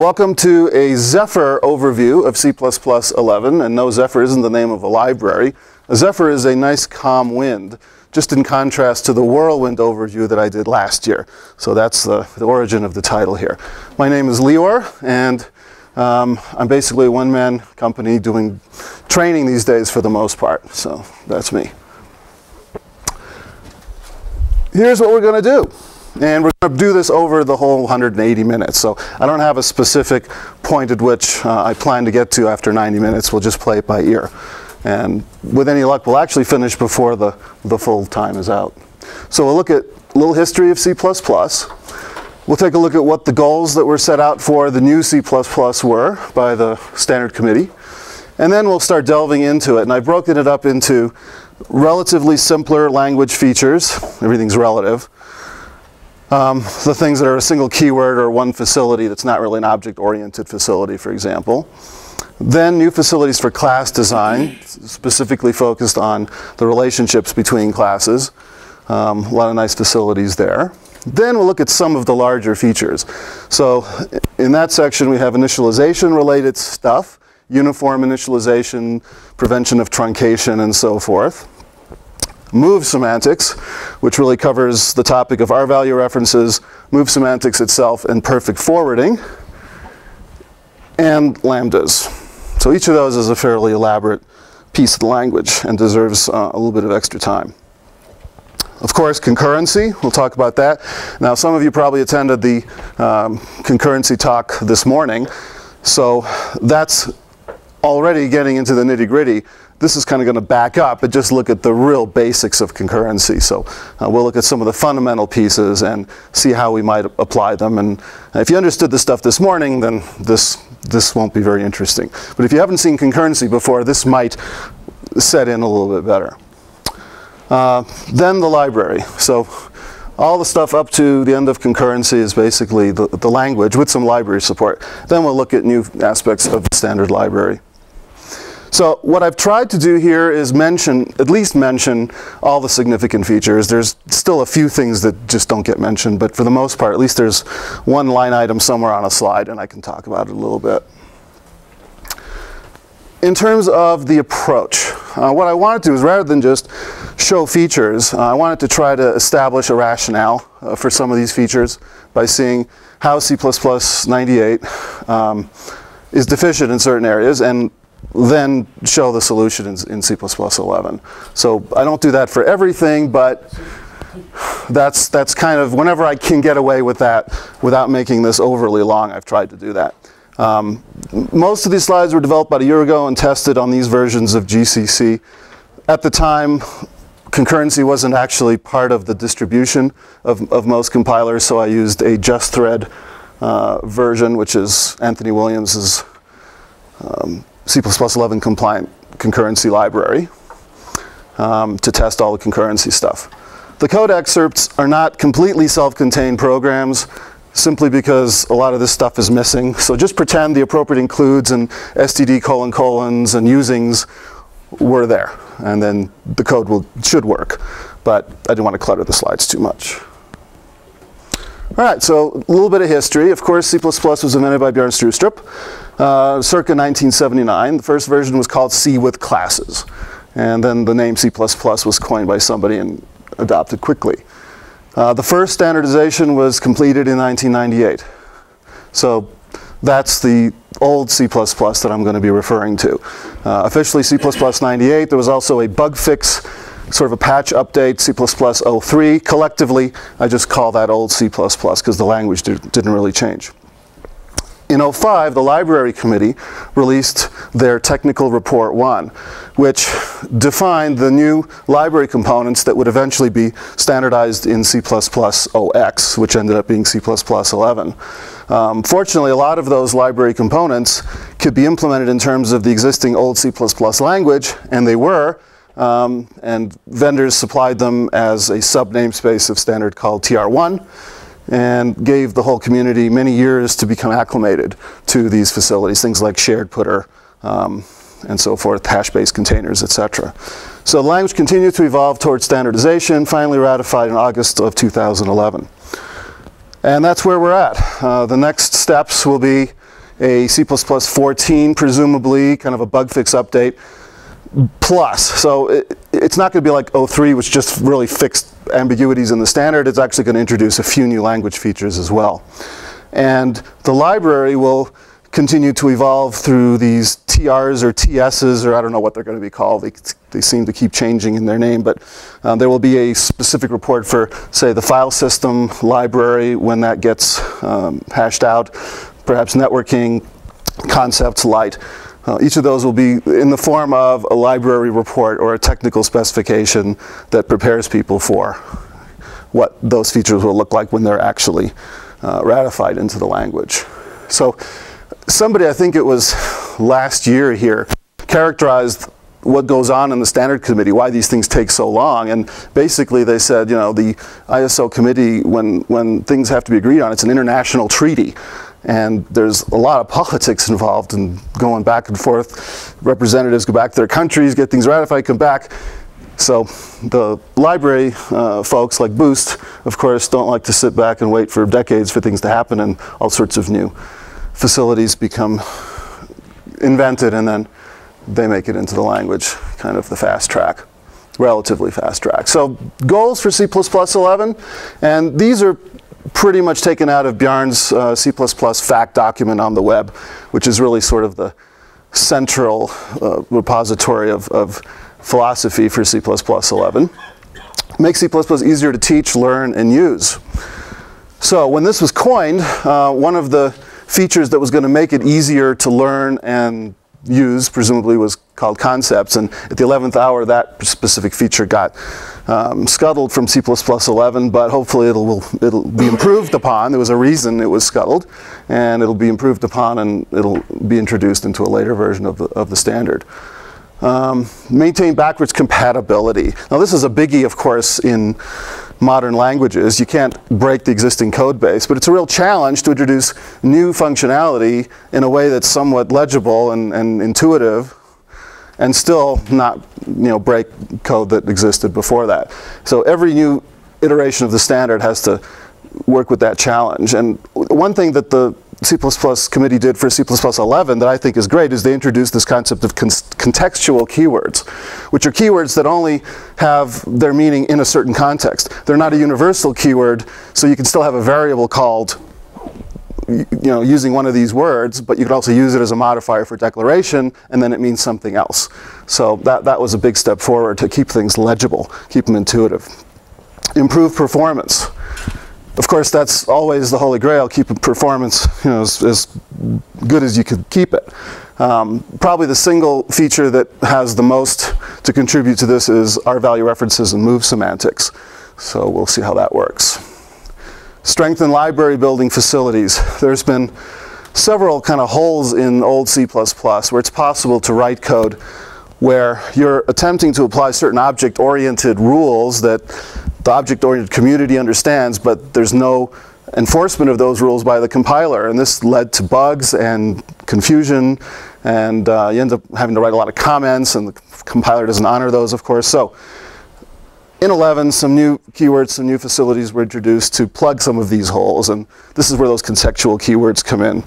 Welcome to a Zephyr overview of C++11, and no, Zephyr isn't the name of a library. A Zephyr is a nice calm wind, just in contrast to the whirlwind overview that I did last year. So that's the origin of the title here. My name is Leor, and I'm basically a one-man company doing training these days for the most part. So that's me. Here's what we're going to do. And we're going to do this over the whole 180 minutes. So I don't have a specific point at which I plan to get to after 90 minutes. We'll just play it by ear. And with any luck, we'll actually finish before the full time is out. So we'll look at a little history of C++. We'll take a look at what the goals that were set out for the new C++ were by the standard committee. And then we'll start delving into it. And I've broken it up into relatively simpler language features. Everything's relative. The things that are a single keyword or one facility that's not really an object-oriented facility, for example. Then new facilities for class design, specifically focused on the relationships between classes. A lot of nice facilities there. Then we'll look at some of the larger features. So in that section we have initialization-related stuff, uniform initialization, prevention of truncation, and so forth. Move semantics, which really covers the topic of R-value references, move semantics itself, and perfect forwarding, and lambdas. So each of those is a fairly elaborate piece of the language and deserves a little bit of extra time. Of course, concurrency, we'll talk about that. Now, some of you probably attended the concurrency talk this morning, so that's already getting into the nitty-gritty. This is kind of going to back up and just look at the real basics of concurrency. So we'll look at some of the fundamental pieces and see how we might apply them. And if you understood this stuff this morning, then this won't be very interesting. But if you haven't seen concurrency before, this might set in a little bit better. Then the library. So all the stuff up to the end of concurrency is basically the language with some library support. Then we'll look at new aspects of the standard library. So what I've tried to do here is at least mention all the significant features. There's still a few things that just don't get mentioned, but for the most part, at least there's one line item somewhere on a slide, and I can talk about it a little bit. In terms of the approach, what I wanted to do is, rather than just show features, I wanted to try to establish a rationale for some of these features by seeing how C++98 is deficient in certain areas, and then show the solution in C++11. So I don't do that for everything, but that's kind of, whenever I can get away with that without making this overly long, I've tried to do that. Most of these slides were developed about a year ago and tested on these versions of GCC. At the time, concurrency wasn't actually part of the distribution of most compilers, so I used a just thread version, which is Anthony Williams's C++11 compliant concurrency library to test all the concurrency stuff. The code excerpts are not completely self-contained programs simply because a lot of this stuff is missing. So just pretend the appropriate includes and std : colons and usings were there, and then the code should work. But I didn't want to clutter the slides too much. All right, so a little bit of history. Of course, C++ was invented by Bjorn Stroustrup circa 1979. The first version was called C with classes. And then the name C++ was coined by somebody and adopted quickly. The first standardization was completed in 1998. So that's the old C++ that I'm going to be referring to. Officially C++98. There was also a bug fix, sort of a patch update, C++03. Collectively, I just call that old C++ because the language didn't really change. In 2005, the Library Committee released their Technical Report 1, which defined the new library components that would eventually be standardized in C++OX, which ended up being C++11. Fortunately, a lot of those library components could be implemented in terms of the existing old C++ language, and they were. And vendors supplied them as a sub-namespace of standard called TR1, and gave the whole community many years to become acclimated to these facilities, things like shared putter and so forth, hash-based containers, etc. So the language continued to evolve towards standardization, finally ratified in August of 2011. And that's where we're at. The next steps will be a C++ 14, presumably, kind of a bug fix update, plus. So it's not going to be like 03, which just really fixed ambiguities in the standard. It's actually going to introduce a few new language features as well. And the library will continue to evolve through these TRs or TSs, or I don't know what they're going to be called. They seem to keep changing in their name, but there will be a specific report for, say, the file system library when that gets hashed out, perhaps networking, concepts, light. Each of those will be in the form of a library report or a technical specification that prepares people for what those features will look like when they're actually ratified into the language. So somebody, I think it was last year here, characterized what goes on in the standard committee, why these things take so long, and basically they said, you know, the ISO committee, when things have to be agreed on, it's an international treaty. And there's a lot of politics involved in going back and forth. Representatives go back to their countries, get things ratified, come back. So the library folks like Boost, of course, don't like to sit back and wait for decades for things to happen, and all sorts of new facilities become invented, and then they make it into the language, kind of the fast track, relatively fast track. So goals for C++ 11, and these are pretty much taken out of Bjarne's C++ fact document on the web, which is really sort of the central repository of philosophy for C++ 11. Make C++ easier to teach, learn, and use. So when this was coined, one of the features that was going to make it easier to learn and use, presumably, was called concepts, and at the 11th hour that specific feature got scuttled from C++ 11, but hopefully it'll be improved upon. There was a reason it was scuttled, and it'll be improved upon, and it'll be introduced into a later version of the standard. Maintain backwards compatibility. Now this is a biggie, of course, in modern languages. You can't break the existing code base, but it's a real challenge to introduce new functionality in a way that's somewhat legible and intuitive, and still not, you know, break code that existed before that. So every new iteration of the standard has to work with that challenge. And one thing that the C++ committee did for C++ 11 that I think is great is they introduced this concept of contextual keywords, which are keywords that only have their meaning in a certain context. They're not a universal keyword, so you can still have a variable called, you know, using one of these words, but you can also use it as a modifier for declaration, and then it means something else. So that was a big step forward to keep things legible, keep them intuitive. Improve performance. Of course, that's always the holy grail, keeping performance, you know, as good as you could keep it. Probably the single feature that has the most to contribute to this is R-value references and move semantics. So we'll see how that works. Strengthen library building facilities. There's been several kind of holes in old C++ where it's possible to write code where you're attempting to apply certain object-oriented rules that the object-oriented community understands, but there's no enforcement of those rules by the compiler. And this led to bugs and confusion, and you end up having to write a lot of comments, and the compiler doesn't honor those, of course. So in 11, some new keywords, some new facilities were introduced to plug some of these holes, and this is where those contextual keywords come in.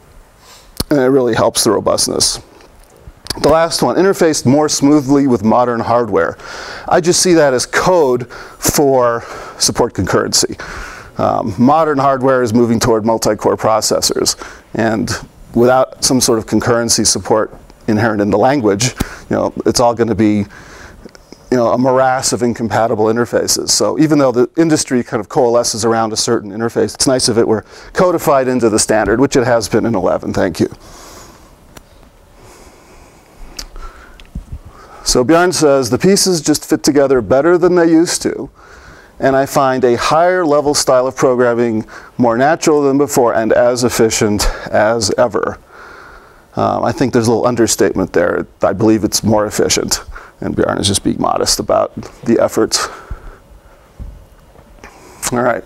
And it really helps the robustness. The last one, interface more smoothly with modern hardware. I just see that as code for support concurrency. Modern hardware is moving toward multi-core processors, and without some sort of concurrency support inherent in the language, you know, it's all going to be, you know, a morass of incompatible interfaces. So even though the industry kind of coalesces around a certain interface, it's nice if it were codified into the standard, which it has been in 11. Thank you. So Bjarne says, the pieces just fit together better than they used to, and I find a higher level style of programming more natural than before and as efficient as ever. I think there's a little understatement there. I believe it's more efficient, and Bjarne is just being modest about the efforts. All right.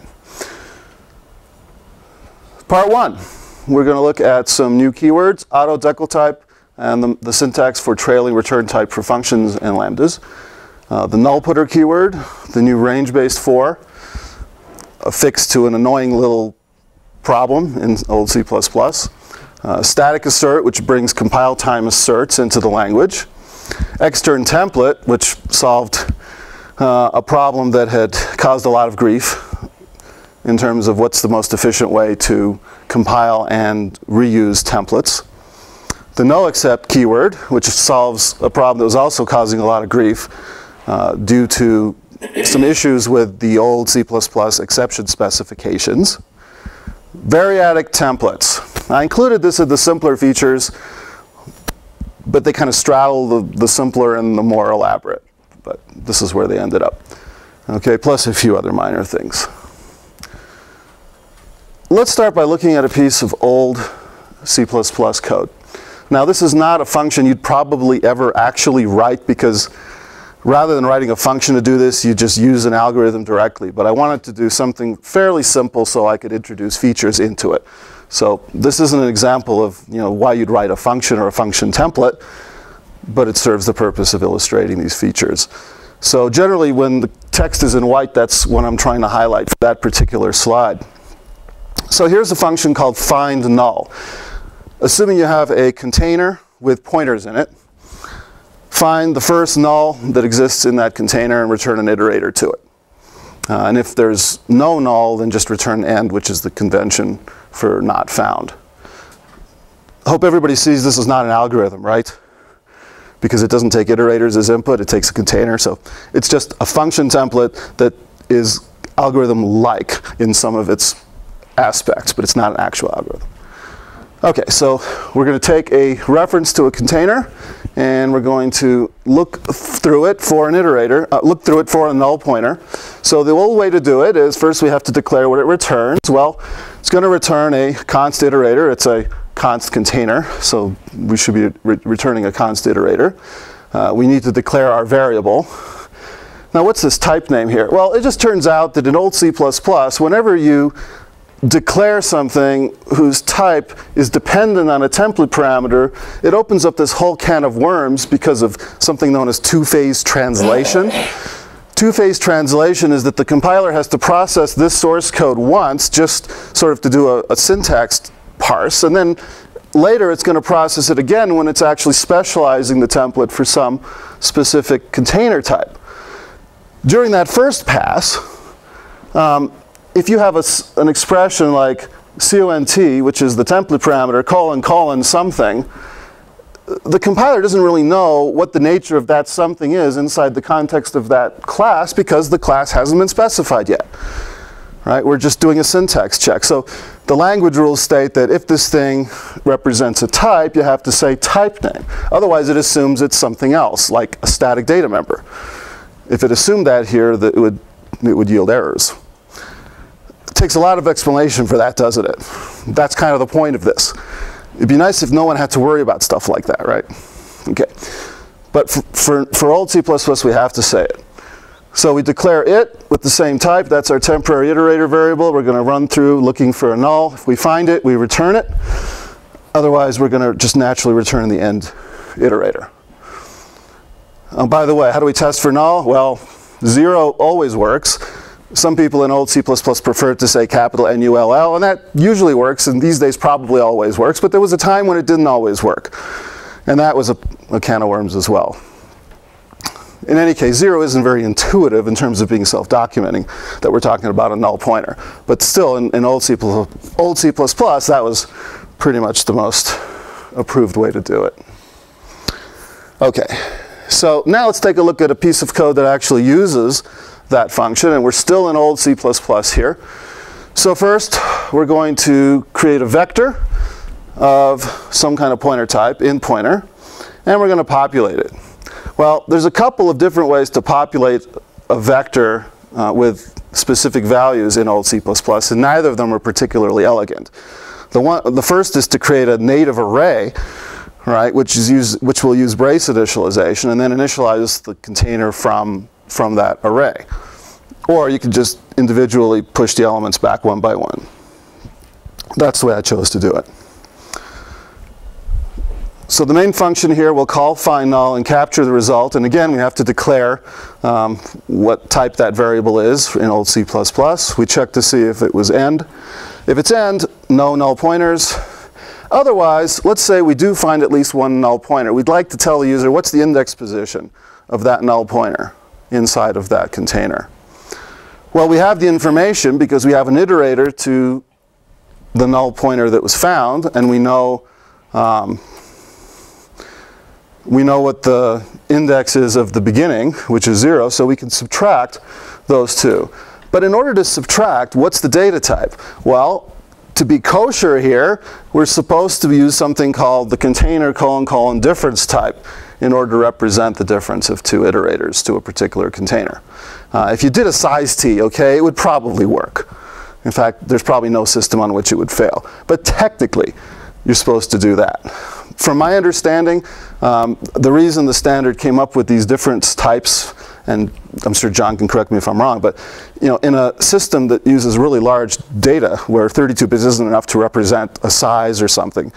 Part one, we're going to look at some new keywords, auto-decl type, and the syntax for trailing return type for functions and lambdas. The null putter keyword, the new range-based for, a fix to an annoying little problem in old C++, Static assert, which brings compile time asserts into the language. Extern template, which solved a problem that had caused a lot of grief in terms of what's the most efficient way to compile and reuse templates. The no except keyword, which solves a problem that was also causing a lot of grief due to some issues with the old C++ exception specifications. Variadic templates. I included this in the simpler features, but they kind of straddle the simpler and the more elaborate. But this is where they ended up. Okay, plus a few other minor things. Let's start by looking at a piece of old C++ code. Now, this is not a function you'd probably ever actually write, because rather than writing a function to do this, you just use an algorithm directly. But I wanted to do something fairly simple so I could introduce features into it. So this isn't an example of why you'd write a function or a function template, but it serves the purpose of illustrating these features. So generally, when the text is in white, that's what I'm trying to highlight for that particular slide. So here's a function called find null. Assuming you have a container with pointers in it, find the first null that exists in that container and return an iterator to it. And if there's no null, then just return end, which is the convention for not found. I hope everybody sees this is not an algorithm, right? Because it doesn't take iterators as input, it takes a container. So it's just a function template that is algorithm-like in some of its aspects, but it's not an actual algorithm. Okay, so we're going to take a reference to a container, and we're going to look through it for an iterator, look through it for a null pointer. So the old way to do it is first we have to declare what it returns. Well, it's going to return a const iterator. It's a const container, so we should be returning a const iterator. We need to declare our variable. Now, what's this type name here? Well, it just turns out that in old C++, whenever you declare something whose type is dependent on a template parameter, it opens up this whole can of worms because of something known as two-phase translation. Two-phase translation is that the compiler has to process this source code once, just sort of to do a syntax parse, and then later it's going to process it again when it's actually specializing the template for some specific container type. During that first pass, if you have an expression like cont, which is the template parameter, colon something, the compiler doesn't really know what the nature of that something is inside the context of that class, because the class hasn't been specified yet. Right? We're just doing a syntax check. So the language rules state that if this thing represents a type, you have to say type name. Otherwise, it assumes it's something else, like a static data member. If it assumed that here, it would yield errors. It takes a lot of explanation for that, doesn't it? That's kind of the point of this. It'd be nice if no one had to worry about stuff like that, right? Okay. But for old C++, we have to say it. So we declare it with the same type. That's our temporary iterator variable. We're going to run through looking for a null. If we find it, we return it. Otherwise, we're going to just naturally return the end iterator. By the way, how do we test for null? Well, 0 always works. Some people in old C++ prefer to say capital NULL, and that usually works, and these days probably always works, but there was a time when it didn't always work. And that was a can of worms as well. In any case, 0 isn't very intuitive in terms of being self-documenting, that we're talking about a null pointer. But still, in old C++, that was pretty much the most approved way to do it. Okay, so now let's take a look at a piece of code that actually uses that function, and we're still in old C++ here. So first, we're going to create a vector of some kind of pointer type, int pointer, and we're going to populate it. Well, there's a couple of different ways to populate a vector with specific values in old C++, and neither of them are particularly elegant. The first is to create a native array, right, which will use brace initialization, and then initialize the container from that array. Or you can just individually push the elements back one by one. That's the way I chose to do it. So the main function here will call find null and capture the result. And again, we have to declare what type that variable is in old C++. We check to see if it was end. If it's end, no null pointers. Otherwise, let's say we do find at least one null pointer. We'd like to tell the user what's the index position of that null pointer inside of that container. Well, we have the information because we have an iterator to the null pointer that was found, and we know what the index is of the beginning, which is 0, so we can subtract those two. But in order to subtract, what's the data type? Well, to be kosher here, we're supposed to use something called the container : difference type in order to represent the difference of two iterators to a particular container. If you did a size t, okay, it would probably work. In fact, there's probably no system on which it would fail. But technically, you're supposed to do that. From my understanding, the reason the standard came up with these difference types, and I'm sure John can correct me if I'm wrong, but in a system that uses really large data, where 32 bits isn't enough to represent a size or something,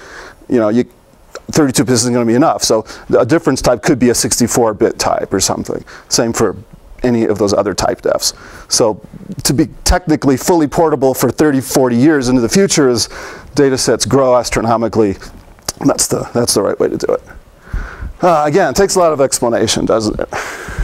32 bits isn't going to be enough. So a difference type could be a 64-bit type or something. Same for any of those other type defs. So to be technically fully portable for 30, 40 years into the future as data sets grow astronomically, that's the right way to do it. Again, it takes a lot of explanation, doesn't it?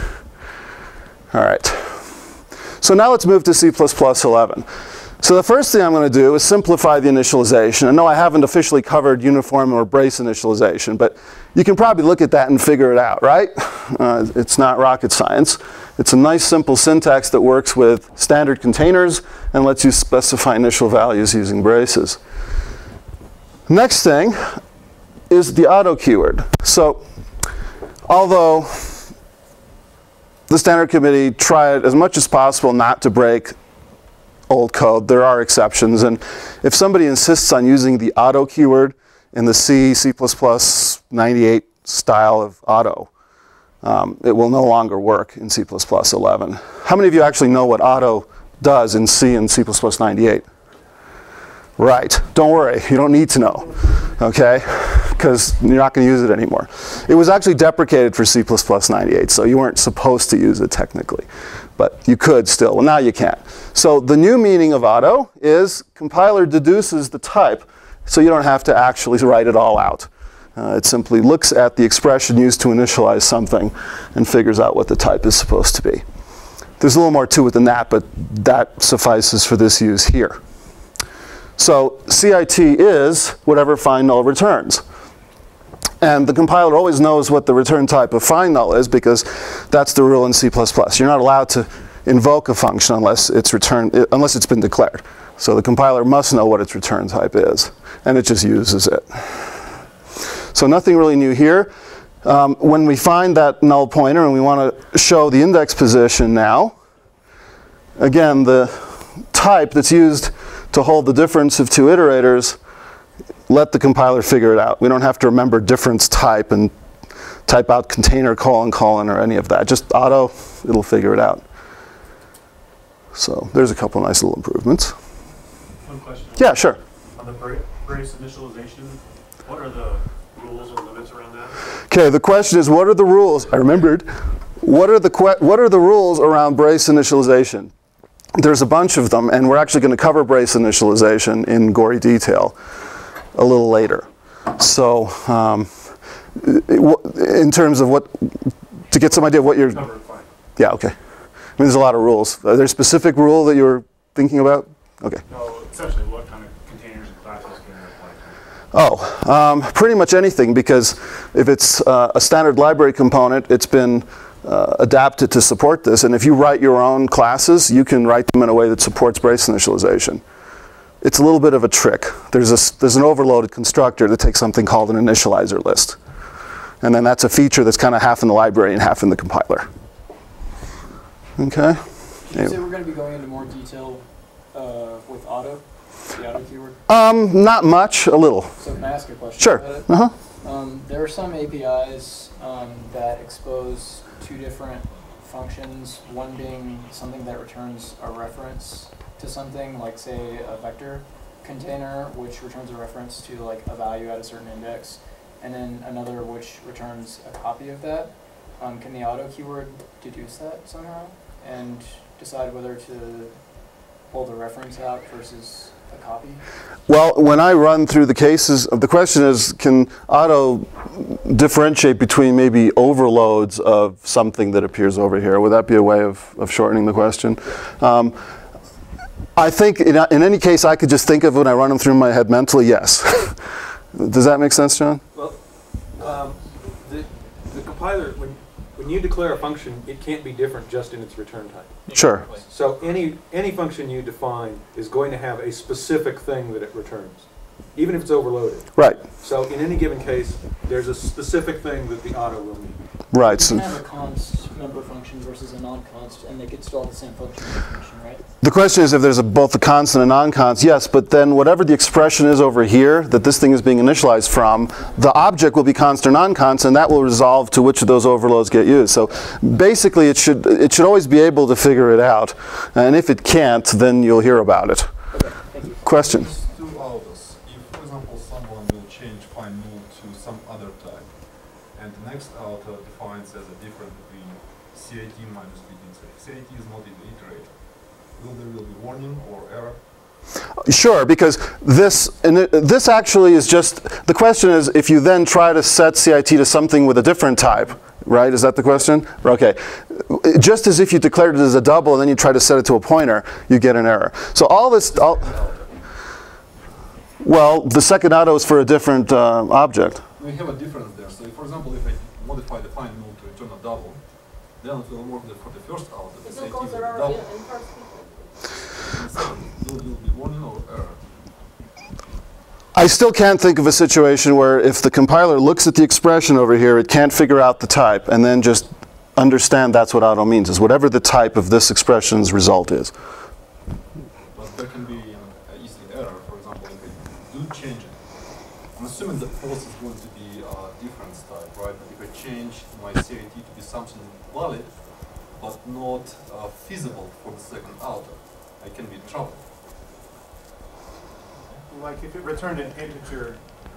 All right. So now let's move to C++ 11. So the first thing I'm going to do is simplify the initialization. I know I haven't officially covered uniform or brace initialization, but you can probably look at that and figure it out, right? It's not rocket science. It's a nice simple syntax that works with standard containers and lets you specify initial values using braces. Next thing is the auto keyword. So although the standard committee tried as much as possible not to break old code, there are exceptions. And if somebody insists on using the auto keyword in the C++ 98 style of auto, it will no longer work in C++ 11. How many of you actually know what auto does in C and C++ 98? Right. Don't worry. You don't need to know. Okay? Because you're not going to use it anymore. It was actually deprecated for C++ 98, so you weren't supposed to use it technically. But you could still. Well, now you can't. So the new meaning of auto is compiler deduces the type, so you don't have to actually write it all out. It simply looks at the expression used to initialize something and figures out what the type is supposed to be. There's a little more to it than that, but that suffices for this use here. So CIT is whatever find null returns. And the compiler always knows what the return type of find null is because that's the rule in C++. You're not allowed to invoke a function unless it's been declared. So the compiler must know what its return type is, and it just uses it. So nothing really new here. When we find that null pointer and we want to show the index position now, again, the type that's used to hold the difference of two iterators, let the compiler figure it out. We don't have to remember difference type and type out container : or any of that. Just auto, it'll figure it out. So there's a couple nice little improvements. One question. Yeah, sure. On the brace initialization, what are the rules or limits around that? Okay, the question is, what are the rules? I remembered. What are the rules around brace initialization? There's a bunch of them, and we're actually going to cover brace initialization in gory detail a little later. So in terms of to get some idea of what you're... Cover it fine. Yeah, okay. I mean, there's a lot of rules. Are there a specific rule that you're thinking about? Okay. No, essentially, what kind of containers and classes can you apply to? Oh, pretty much anything, because if it's a standard library component, it's been adapted to support this. And if you write your own classes, you can write them in a way that supports brace initialization. It's a little bit of a trick. There's an overloaded constructor that takes something called an initializer list. And then that's a feature that's kind of half in the library and half in the compiler. Okay? Did you say we're going to be going into more detail with auto, the auto keyword? Not much, a little. So can I ask a question Sure. about it? Uh-huh. There are some APIs that expose two different functions, one being something that returns a reference to something, like say a vector container, which returns a reference to like a value at a certain index, and then another which returns a copy of that. Can the auto keyword deduce that somehow and decide whether to pull the reference out versus a copy? Well, when I run through the cases, the question is, can auto differentiate between maybe overloads of something that appears over here? Would that be a way of shortening the question? I think in any case I could just think of when I run them through my head mentally, yes. Does that make sense, John? Well, the compiler, when you declare a function, it can't be different just in its return type. Sure. So any function you define is going to have a specific thing that it returns, even if it's overloaded. Right. So in any given case, there's a specific thing that the auto will need. Right. You So can have a const member function versus a non-const, and they could still have the same function definition, right? the question is if there's both a constant and non-const, yes, but then whatever the expression is over here that this thing is being initialized from, the object will be const or non-const, and that will resolve to which of those overloads get used. So basically it should always be able to figure it out, and if it can't, then you'll hear about it. Okay, thank you. Question? Two autos. If, for example, someone will change find null to some other type, and the next auto defines as a difference between CIT minus begin. So if CIT is not iterator, there will be warning or error? Sure, because this actually is just, the question is if you then try to set CIT to something with a different type, right? Is that the question? Okay. Just as if you declared it as a double and then you try to set it to a pointer, you get an error. So all this, well, the second auto is for a different object. We have a difference there. So, for example, if I modify the find null to return a double, then it will work for the first auto. The CIT will be double. Will be warning or error? I still can't think of a situation where if the compiler looks at the expression over here, it can't figure out the type and then just understand that's what auto means, is whatever the type of this expression's result is. But there can be an easy error. For example, if I do change it, I'm assuming the false is going to be a different type, right? But if I change my CIT to be something valid, but not feasible for the second auto, I can be in trouble. Like if it returned an integer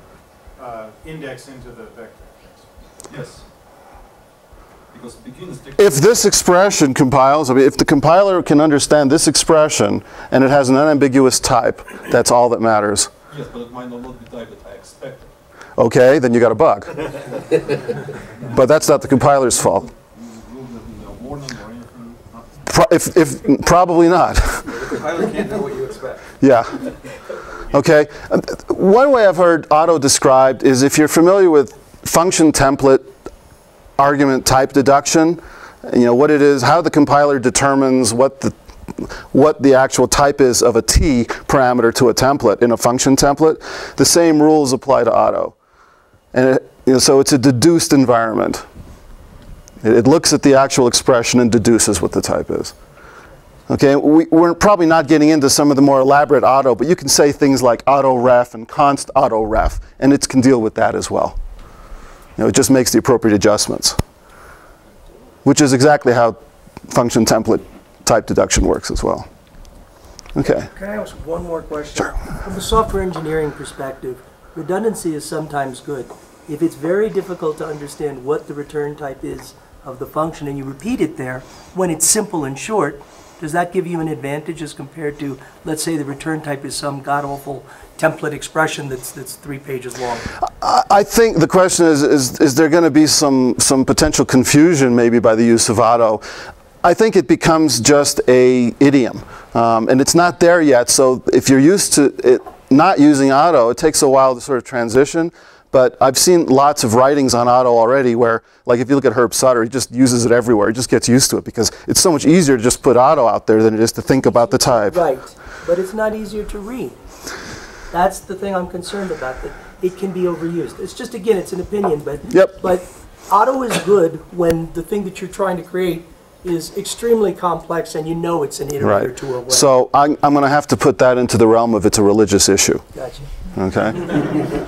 index into the vector. Yes. Because begin is If this expression compiles, I mean, if the compiler can understand this expression and it has an unambiguous type, that's all that matters. yes, but it might not be the type that I expected. Okay, then you got a bug. But that's not the compiler's fault. Will there be no warning or anything? Nothing? Probably not. The compiler can't know what you expect. Yeah. Okay. One way I've heard auto described is if you're familiar with function template argument type deduction, you know what it is, how the compiler determines what the actual type is of a t parameter to a template in a function template. The same rules apply to auto, and so it's a deduced environment. It looks at the actual expression and deduces what the type is. Okay, we're probably not getting into some of the more elaborate auto, but you can say things like auto ref and const auto ref, and it can deal with that as well. You know, it just makes the appropriate adjustments, which is exactly how function template type deduction works as well. Okay. Can I ask one more question? Sure. From a software engineering perspective, redundancy is sometimes good. If it's very difficult to understand what the return type is of the function and you repeat it there, when it's simple and short, does that give you an advantage as compared to, let's say the return type is some god-awful template expression that's 3 pages long? I think the question is there going to be some potential confusion maybe by the use of auto? I think it becomes just a idiom, and it's not there yet, so if you're used to it not using auto, it takes a while to sort of transition. But I've seen lots of writings on auto already where, like if you look at Herb Sutter, he just uses it everywhere. He just gets used to it because it's so much easier to just put auto out there than it is to think about the type. Right, but it's not easier to read. That's the thing I'm concerned about, that it can be overused. It's just, again, it's an opinion, but, Yep. but auto is good when the thing that you're trying to create is extremely complex and you know it's an iterator Right. to away. So I'm going to have to put that into the realm of it's a religious issue. Gotcha. Okay.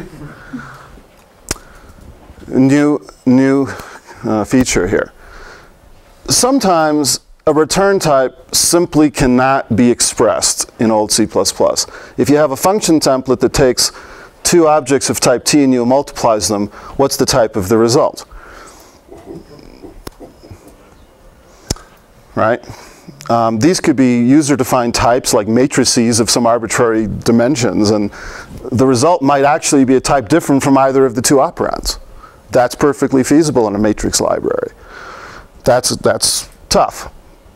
New feature here. Sometimes a return type simply cannot be expressed in old C++. If you have a function template that takes 2 objects of type t and you multiplies them, what's the type of the result? Right? These could be user-defined types like matrices of some arbitrary dimensions, and the result might actually be a type different from either of the two operands. That's perfectly feasible in a matrix library. That's tough.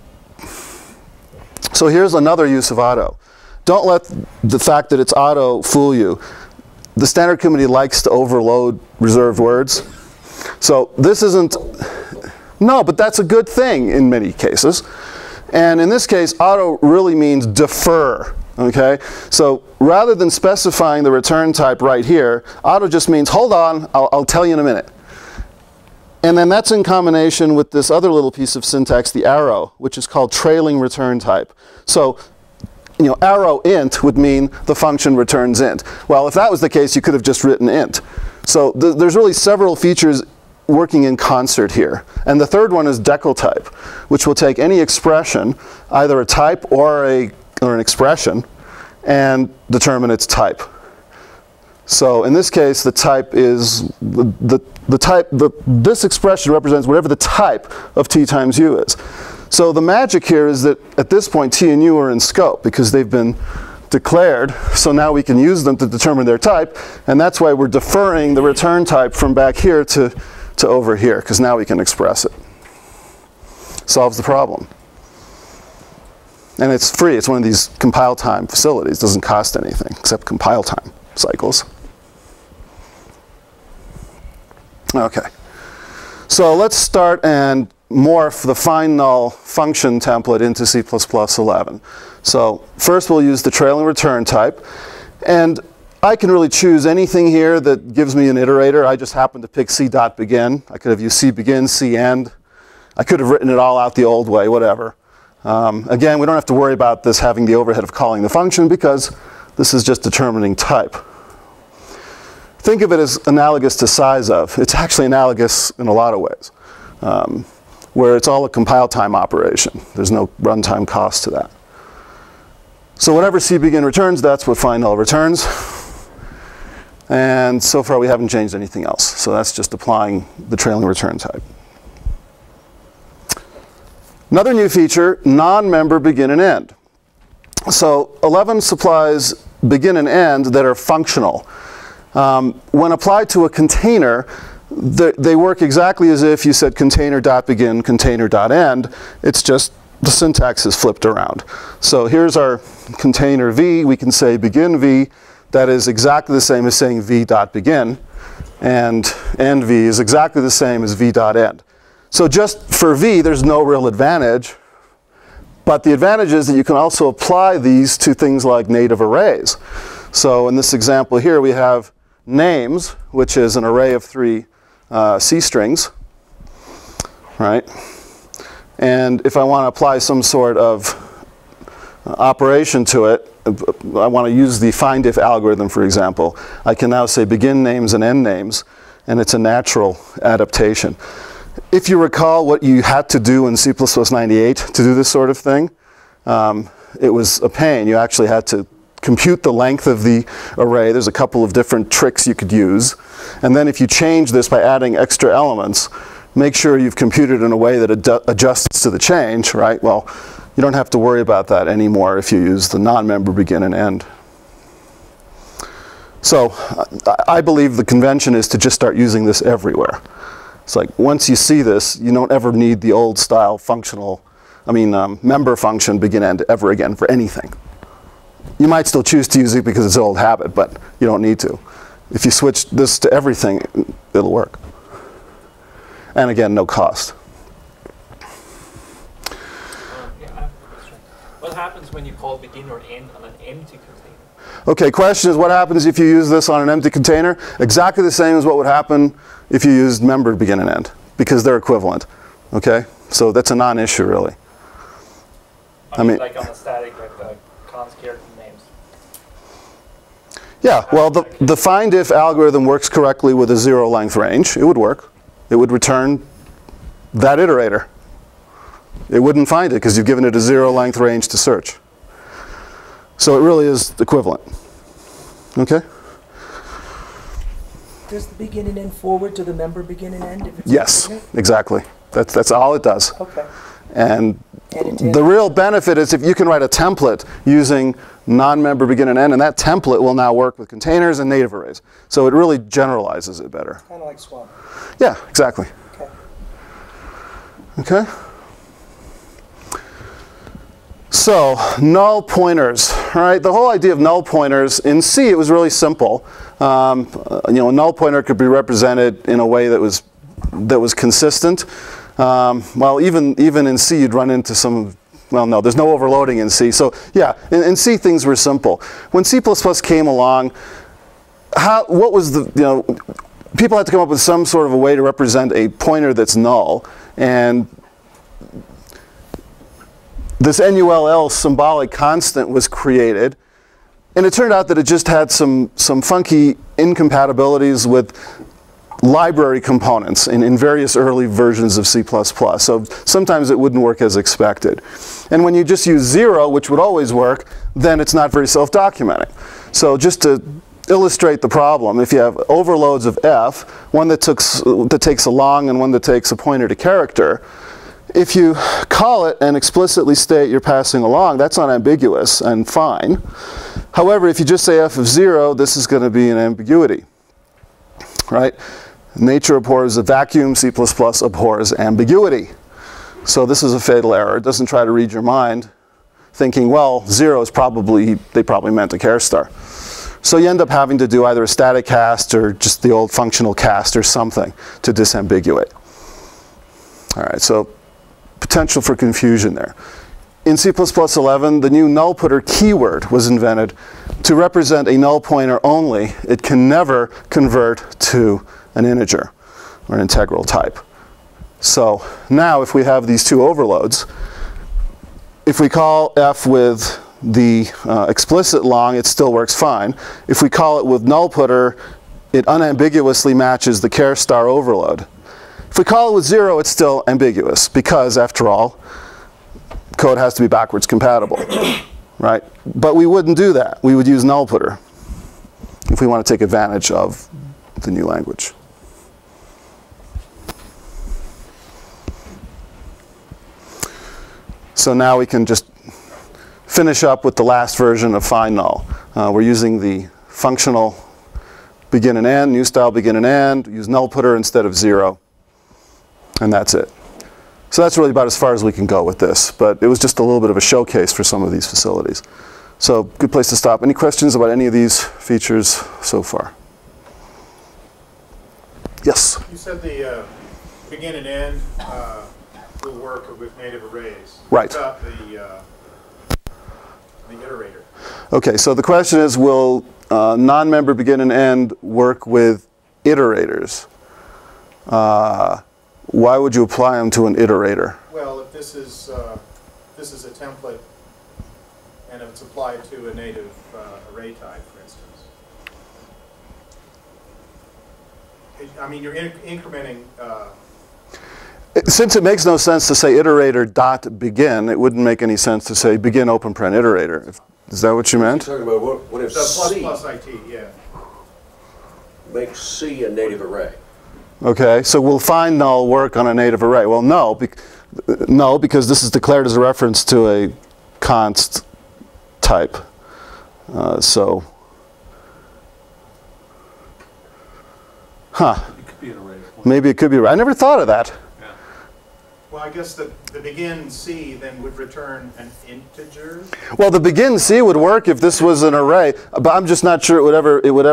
So here's another use of auto. Don't let the fact that it's auto fool you. The standard committee likes to overload reserved words. So this isn't, no, but that's a good thing in many cases. And in this case, auto really means defer, okay? So rather than specifying the return type right here, auto just means, hold on, I'll tell you in a minute. And then that's in combination with this other little piece of syntax, the arrow, which is called trailing return type. So, you know, arrow int would mean the function returns int. Well, if that was the case, you could have just written int. So there's really several features working in concert here. And the third one is decal type, which will take any expression, either a type or an expression, and determine its type. So in this case, the type is this expression represents whatever the type of t times u is. So the magic here is that at this point, t and u are in scope because they've been declared. So now we can use them to determine their type, and that's why we're deferring the return type from back here to over here, because now we can express it. Solves the problem. And it's free. It's one of these compile time facilities. It doesn't cost anything except compile time cycles. Okay. So let's start and morph the find null function template into C++11. So first we'll use the trailing return type. And I can really choose anything here that gives me an iterator. I just happen to pick c.begin. I could have used c.begin, c.end. I could have written it all out the old way, whatever. Again, we don't have to worry about this having the overhead of calling the function because this is just determining type. Think of it as analogous to size of. It's actually analogous in a lot of ways, where it's all a compile time operation. There's no runtime cost to that. So whatever cbegin returns, that's what find null returns. And so far we haven't changed anything else. So that's just applying the trailing return type. Another new feature, non-member begin and end. So 11 supplies begin and end that are functional. When applied to a container, they work exactly as if you said container.begin, container.end. It's just the syntax is flipped around. So here's our container v. We can say begin v. That is exactly the same as saying v.begin. And end v is exactly the same as v.end. So just for v, there's no real advantage. But the advantage is that you can also apply these to things like native arrays. So in this example here, we have names, which is an array of 3 C strings, right? And if I want to apply some sort of operation to it, I want to use the findIf algorithm, for example. I can now say begin names and end names, and it's a natural adaptation. If you recall what you had to do in C++98 to do this sort of thing, it was a pain. You actually had to compute the length of the array. There's a couple of different tricks you could use. And then if you change this by adding extra elements, make sure you've computed in a way that adjusts to the change, right? Well, you don't have to worry about that anymore if you use the non-member begin and end. So I believe the convention is to just start using this everywhere. It's like once you see this, you don't ever need the old style functional, member function begin end ever again for anything. You might still choose to use it because it's an old habit, but you don't need to. If you switch this to everything, it'll work. And again, no cost. What happens when you call begin or end on an empty container? Okay, question is what happens if you use this on an empty container? Exactly the same as what would happen if you used member begin and end, because they're equivalent. Okay, so that's a non-issue really. I mean, like on a static, like the const character names. Yeah, well, the findIf algorithm works correctly with a 0 length range. It would work. It would return that iterator. It wouldn't find it because you've given it a 0 length range to search. So it really is equivalent. Okay? Does the begin and end forward to the member begin and end? If it's Yes, exactly. That's all it does. Okay. And The real benefit is if you can write a template using non-member begin and end, and that template will now work with containers and native arrays. So it really generalizes it better. Kind of like swap. Yeah, exactly. Okay. Okay. So null pointers, all right? The whole idea of null pointers, in C it was really simple. A null pointer could be represented in a way that was consistent. Well, even in C you'd run into some, well, no, there's no overloading in C. So yeah, in C things were simple. When C++ came along, what was the, people had to come up with some sort of a way to represent a pointer that's null, and this NULL symbolic constant was created, and it turned out that it just had some funky incompatibilities with library components in various early versions of C++. So sometimes it wouldn't work as expected. And when you just use 0, which would always work, then it's not very self-documenting. So just to illustrate the problem, if you have overloads of f, one that takes a long and one that takes a pointer to character, if you call it and explicitly state you're passing along, that's unambiguous and fine. However, if you just say f of 0, this is going to be an ambiguity, right? Nature abhors a vacuum, C++ abhors ambiguity. So this is a fatal error. It doesn't try to read your mind, thinking, well, 0 is they probably meant a char star. So you end up having to do either a static cast or just the old functional cast or something to disambiguate. All right, so potential for confusion there. In C++ 11, the new null putter keyword was invented to represent a null pointer only. It can never convert to an integer or an integral type. So now if we have these two overloads, if we call f with the explicit long, it still works fine. If we call it with null putter, it unambiguously matches the char star overload. If we call it with 0, it's still ambiguous because, after all, code has to be backwards compatible, right? But we wouldn't do that. We would use null putter if we want to take advantage of the new language. So now we can just finish up with the last version of find null. We're using the functional begin and end, new style begin and end, use null putter instead of 0. And that's it. So that's really about as far as we can go with this. But it was just a little bit of a showcase for some of these facilities. So good place to stop. Any questions about any of these features so far? Yes? You said the begin and end will work with native arrays. Right. What about the iterator? OK, so the question is, will non-member begin and end work with iterators? Why would you apply them to an iterator? Well, if this is a template, and if it's applied to a native array type, for instance, I mean, you're incrementing. Since it makes no sense to say iterator dot begin, it wouldn't make any sense to say begin open paren iterator. Is that what you meant? You're talking about what if The C plus IT, yeah. makes C a native array? OK, so will find null work on a native array? Well, no, because this is declared as a reference to a const type. So, It could be an array. maybe it could be right. I never thought of that. Well, I guess the begin C then would return an integer. Well, the begin C would work if this was an array, but I'm just not sure it would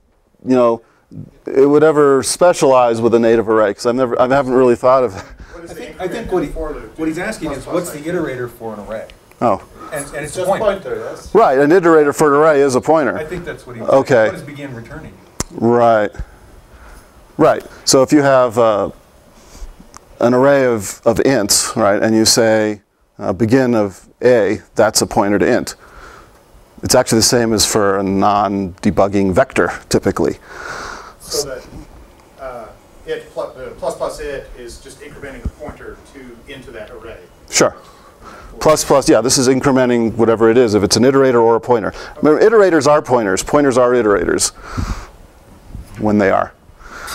ever specialize with a native array, because I haven't really thought of. What is I think what he's asking is, what's the iterator for an array? Oh, And it's a Just pointer. yes. right. An iterator for an array is a I pointer. think that's what he. Okay. What does begin returning? Right. Right. So if you have an array of ints, right, and you say begin of A, that's a pointer to int. It's actually the same as for a non-debugging vector, typically. So that the plus it is just incrementing the pointer into that array. Sure. Plus, yeah, this is incrementing whatever it is, if it's an iterator or a pointer. Remember, iterators are pointers. Pointers are iterators when they are.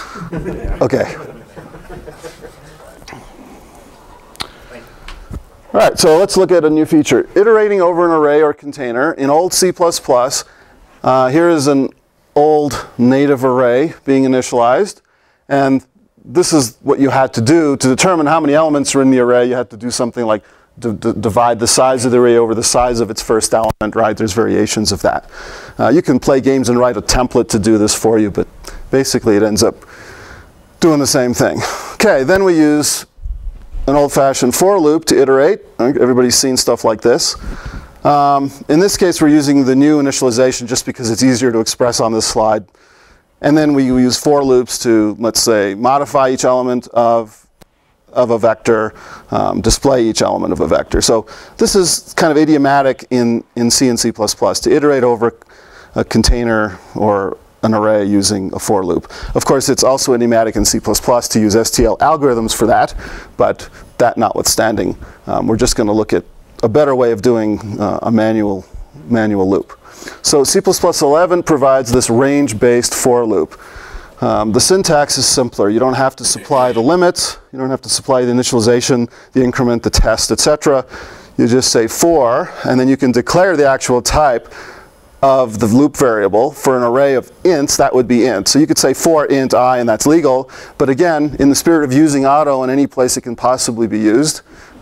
OK. All right, so let's look at a new feature. Iterating over an array or container. In old C++, here is an old native array being initialized. And this is what you had to do to determine how many elements are in the array. You had to do something like divide the size of the array over the size of its first element, right? There's variations of that. You can play games and write a template to do this for you, but basically it ends up doing the same thing. Okay, then we use an old-fashioned for loop to iterate. Everybody's seen stuff like this. In this case, we're using the new initialization just because it's easier to express on this slide. And then we use for loops to, let's say, modify each element of a vector, display each element of a vector. So this is kind of idiomatic in C and C++ to iterate over a container or an array using a for loop. Of course, it's also idiomatic in C++ to use STL algorithms for that, but that notwithstanding, we're just going to look at a better way of doing a manual loop. So C++ 11 provides this range-based for loop. The syntax is simpler. You don't have to supply the limits. You don't have to supply the initialization, the increment, the test, etc. You just say for, and then you can declare the actual type of the loop variable. For an array of ints, that would be int. So you could say for int I, and that's legal. But again, in the spirit of using auto in any place it can possibly be used,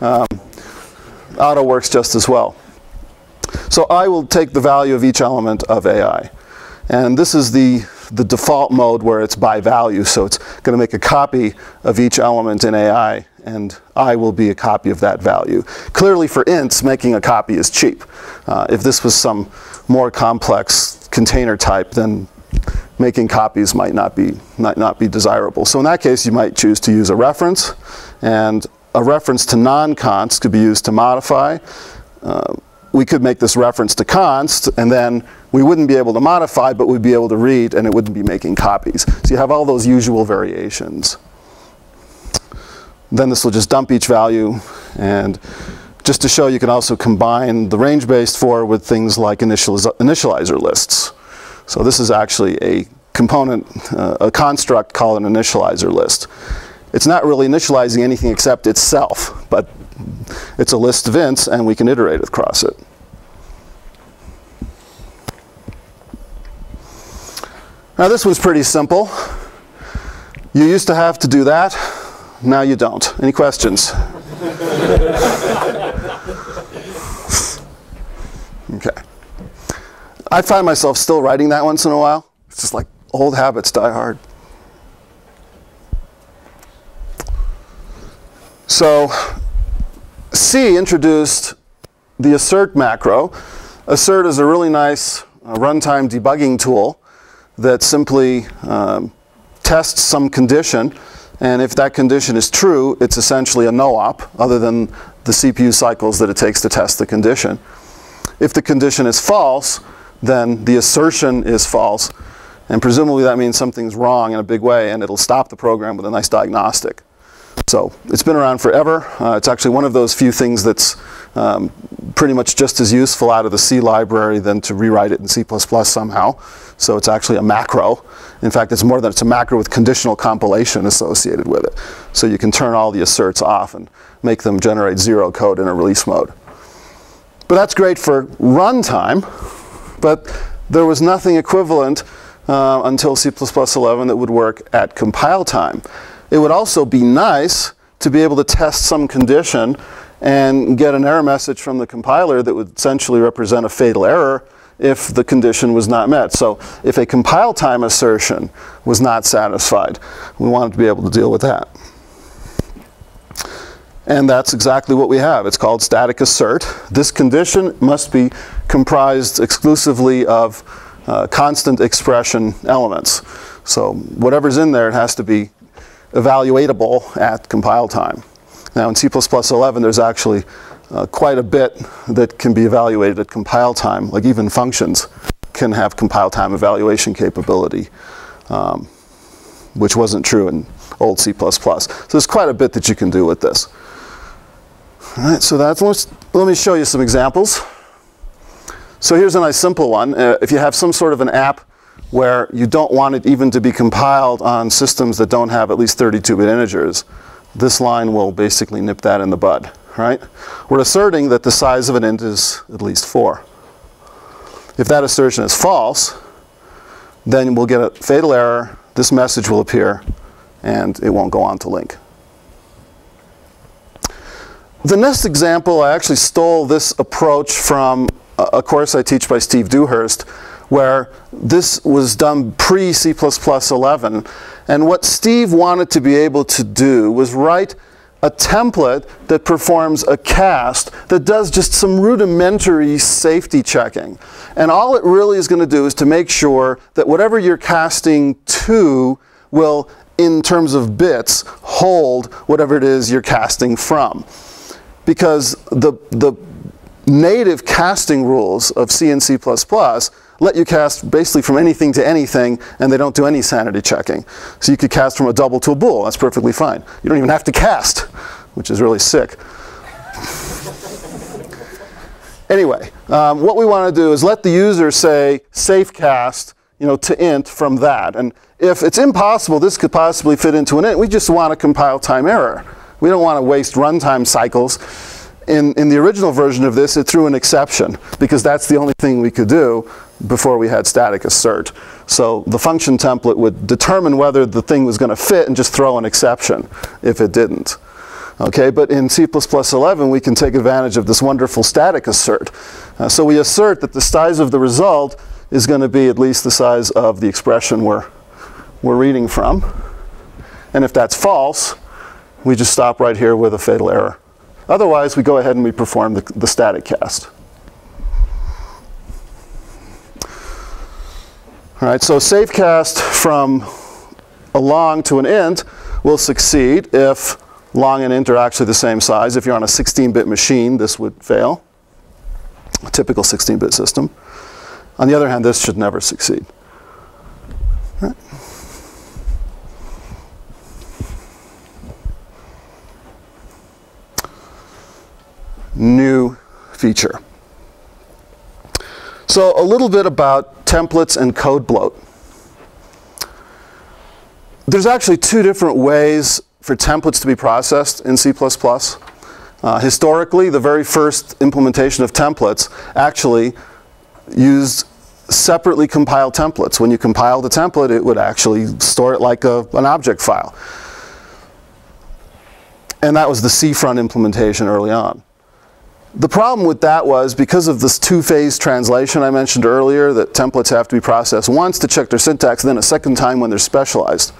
auto works just as well. So I will take the value of each element of AI. And this is the default mode where it's by value. So it's going to make a copy of each element in AI, and I will be a copy of that value. Clearly for ints, making a copy is cheap. If this was some more complex container type, then making copies might not be desirable. So in that case, you might choose to use a reference, and a reference to non-const could be used to modify. We could make this reference to const, and then we wouldn't be able to modify, but we'd be able to read, and it wouldn't be making copies. So you have all those usual variations. Then this will just dump each value, and just to show, you can also combine the range-based for with things like initializer lists. So this is actually a component, a construct called an initializer list. It's not really initializing anything except itself, but it's a list of ints, and we can iterate across it. Now this one's pretty simple. You used to have to do that. Now you don't. Any questions? Okay. I find myself still writing that once in a while. It's just like old habits die hard. So C introduced the assert macro. Assert is a really nice runtime debugging tool that simply tests some condition, and if that condition is true, it's essentially a no-op, other than the CPU cycles that it takes to test the condition. If the condition is false, then the assertion is false, and presumably that means something's wrong in a big way, and it'll stop the program with a nice diagnostic. So it's been around forever. It's actually one of those few things that's pretty much just as useful out of the C library than to rewrite it in C++ somehow. So it's actually a macro. In fact, it's more than it's a macro with conditional compilation associated with it. So you can turn all the asserts off and make them generate zero code in a release mode. But that's great for runtime. But there was nothing equivalent until C++ 11 that would work at compile time. It would also be nice to be able to test some condition and get an error message from the compiler that would essentially represent a fatal error if the condition was not met. So if a compile time assertion was not satisfied, we wanted to be able to deal with that. And that's exactly what we have. It's called static assert. This condition must be comprised exclusively of constant expression elements. So whatever's in there, it has to be evaluatable at compile time. Now in C++ 11, there's actually quite a bit that can be evaluated at compile time. Like even functions can have compile time evaluation capability, which wasn't true in old C++. So there's quite a bit that you can do with this. All right, so let me show you some examples. So here's a nice simple one. If you have some sort of an app where you don't want it even to be compiled on systems that don't have at least 32-bit integers, this line will basically nip that in the bud. right? We're asserting that the size of an int is at least 4. If that assertion is false, then we'll get a fatal error, this message will appear, and it won't go on to link. The next example, I actually stole this approach from a course I teach by Steve Dewhurst, where this was done pre-C++ 11. And what Steve wanted to be able to do was write a template that performs a cast that does just some rudimentary safety checking. And all it really is going to do is to make sure that whatever you're casting to will, in terms of bits, hold whatever it is you're casting from. Because the native casting rules of C and C++ let you cast basically from anything to anything, and they don't do any sanity checking. So you could cast from a double to a bool. That's perfectly fine. You don't even have to cast, which is really sick. Anyway, what we want to do is let the user say safe cast, to int from that. And if it's impossible, this could possibly fit into an int. We just want to compile time error. We don't want to waste runtime cycles. In the original version of this, it threw an exception, because that's the only thing we could do before we had static assert. So the function template would determine whether the thing was going to fit and just throw an exception if it didn't. Okay, but in C++ 11, we can take advantage of this wonderful static assert. So we assert that the size of the result is going to be at least the size of the expression we're reading from. And if that's false, we just stop right here with a fatal error. Otherwise, we go ahead and we perform the static cast. All right, so safe cast from a long to an int will succeed if long and int are actually the same size. If you're on a 16-bit machine, this would fail, a typical 16-bit system. On the other hand, this should never succeed. All right. New feature. So a little bit about templates and code bloat. There's actually two different ways for templates to be processed in C++. Historically, the very first implementation of templates actually used separately compiled templates. When you compiled a template, it would actually store it like an object file. And that was the C-front implementation early on. The problem with that was, because of this two-phase translation I mentioned earlier, that templates have to be processed once to check their syntax, then a second time when they're specialized.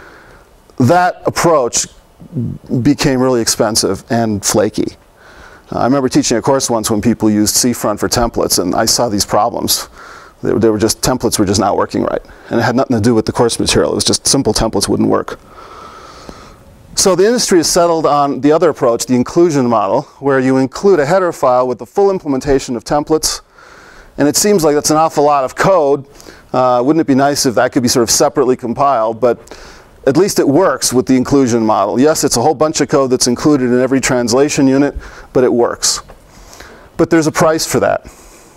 That approach became really expensive and flaky. I remember teaching a course once when people used C-front for templates, and I saw these problems. Templates were just not working right. And it had nothing to do with the course material. It was just simple templates wouldn't work. So the industry has settled on the other approach, the inclusion model, where you include a header file with the full implementation of templates. And it seems like that's an awful lot of code. Wouldn't it be nice if that could be sort of separately compiled? But at least it works with the inclusion model. Yes, it's a whole bunch of code that's included in every translation unit, but it works. But there's a price for that.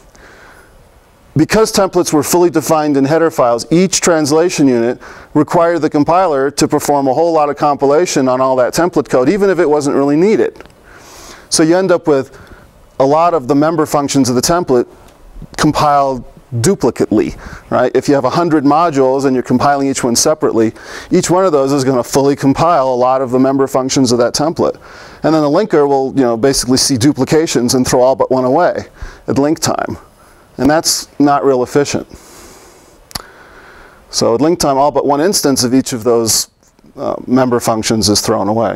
Because templates were fully defined in header files, each translation unit required the compiler to perform a whole lot of compilation on all that template code, even if it wasn't really needed. So you end up with a lot of the member functions of the template compiled duplicately, right? If you have 100 modules and you're compiling each one separately, each one of those is going to fully compile a lot of the member functions of that template. And then the linker will, basically see duplications and throw all but one away at link time. And that's not real efficient. So at link time, all but one instance of each of those member functions is thrown away.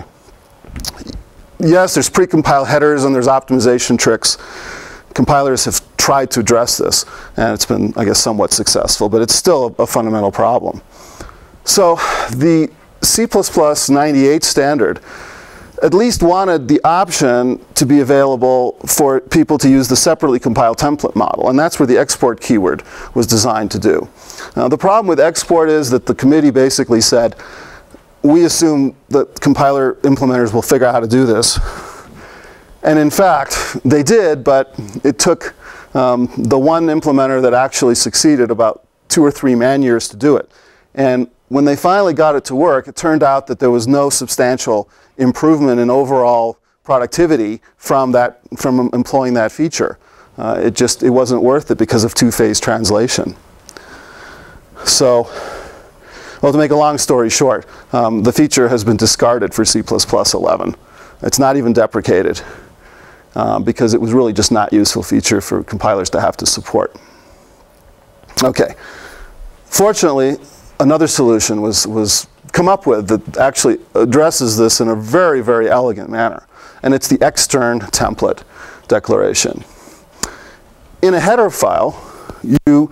Yes, there's precompiled headers and there's optimization tricks. Compilers have tried to address this, and it's been, I guess, somewhat successful, but it's still a fundamental problem. So the C++ 98 standard at least wanted the option to be available for people to use the separately compiled template model, and that's where the export keyword was designed to do. Now, the problem with export is that the committee basically said, we assume that compiler implementers will figure out how to do this. And in fact, they did, but it took the one implementer that actually succeeded about 2 or 3 man-years to do it. And when they finally got it to work, it turned out that there was no substantial improvement in overall productivity from employing that feature. It wasn't worth it because of two-phase translation. So, well, to make a long story short, the feature has been discarded for C++11. It's not even deprecated because it was really just not a useful feature for compilers to have to support. Okay. Fortunately, another solution was come up with that actually addresses this in a very, very elegant manner. And it's the extern template declaration. In a header file, you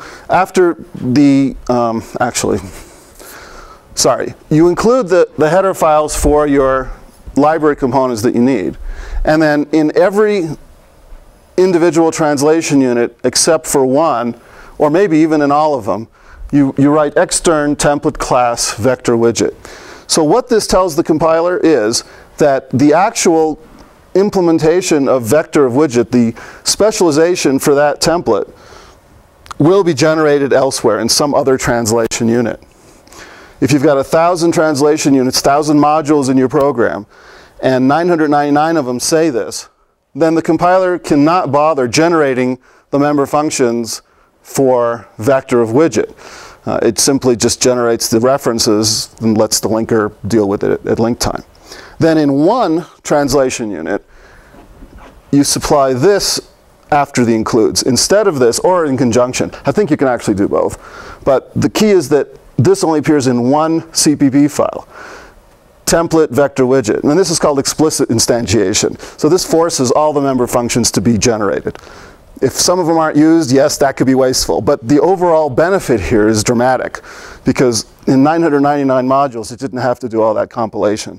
include the header files for your library components that you need. And then in every individual translation unit, except for one, or maybe even in all of them, you write extern template class vector widget. So what this tells the compiler is that the actual implementation of vector of widget, the specialization for that template, will be generated elsewhere in some other translation unit. If you've got 1,000 translation units, 1,000 modules in your program, and 999 of them say this, then the compiler cannot bother generating the member functions for vector of widget. It simply just generates the references and lets the linker deal with it at link time. Then in one translation unit, you supply this after the includes, instead of this, or in conjunction. I think you can actually do both. But the key is that this only appears in one CPP file. Template vector widget. And this is called explicit instantiation. So this forces all the member functions to be generated. If some of them aren't used, yes, that could be wasteful. But the overall benefit here is dramatic, because in 999 modules, it didn't have to do all that compilation.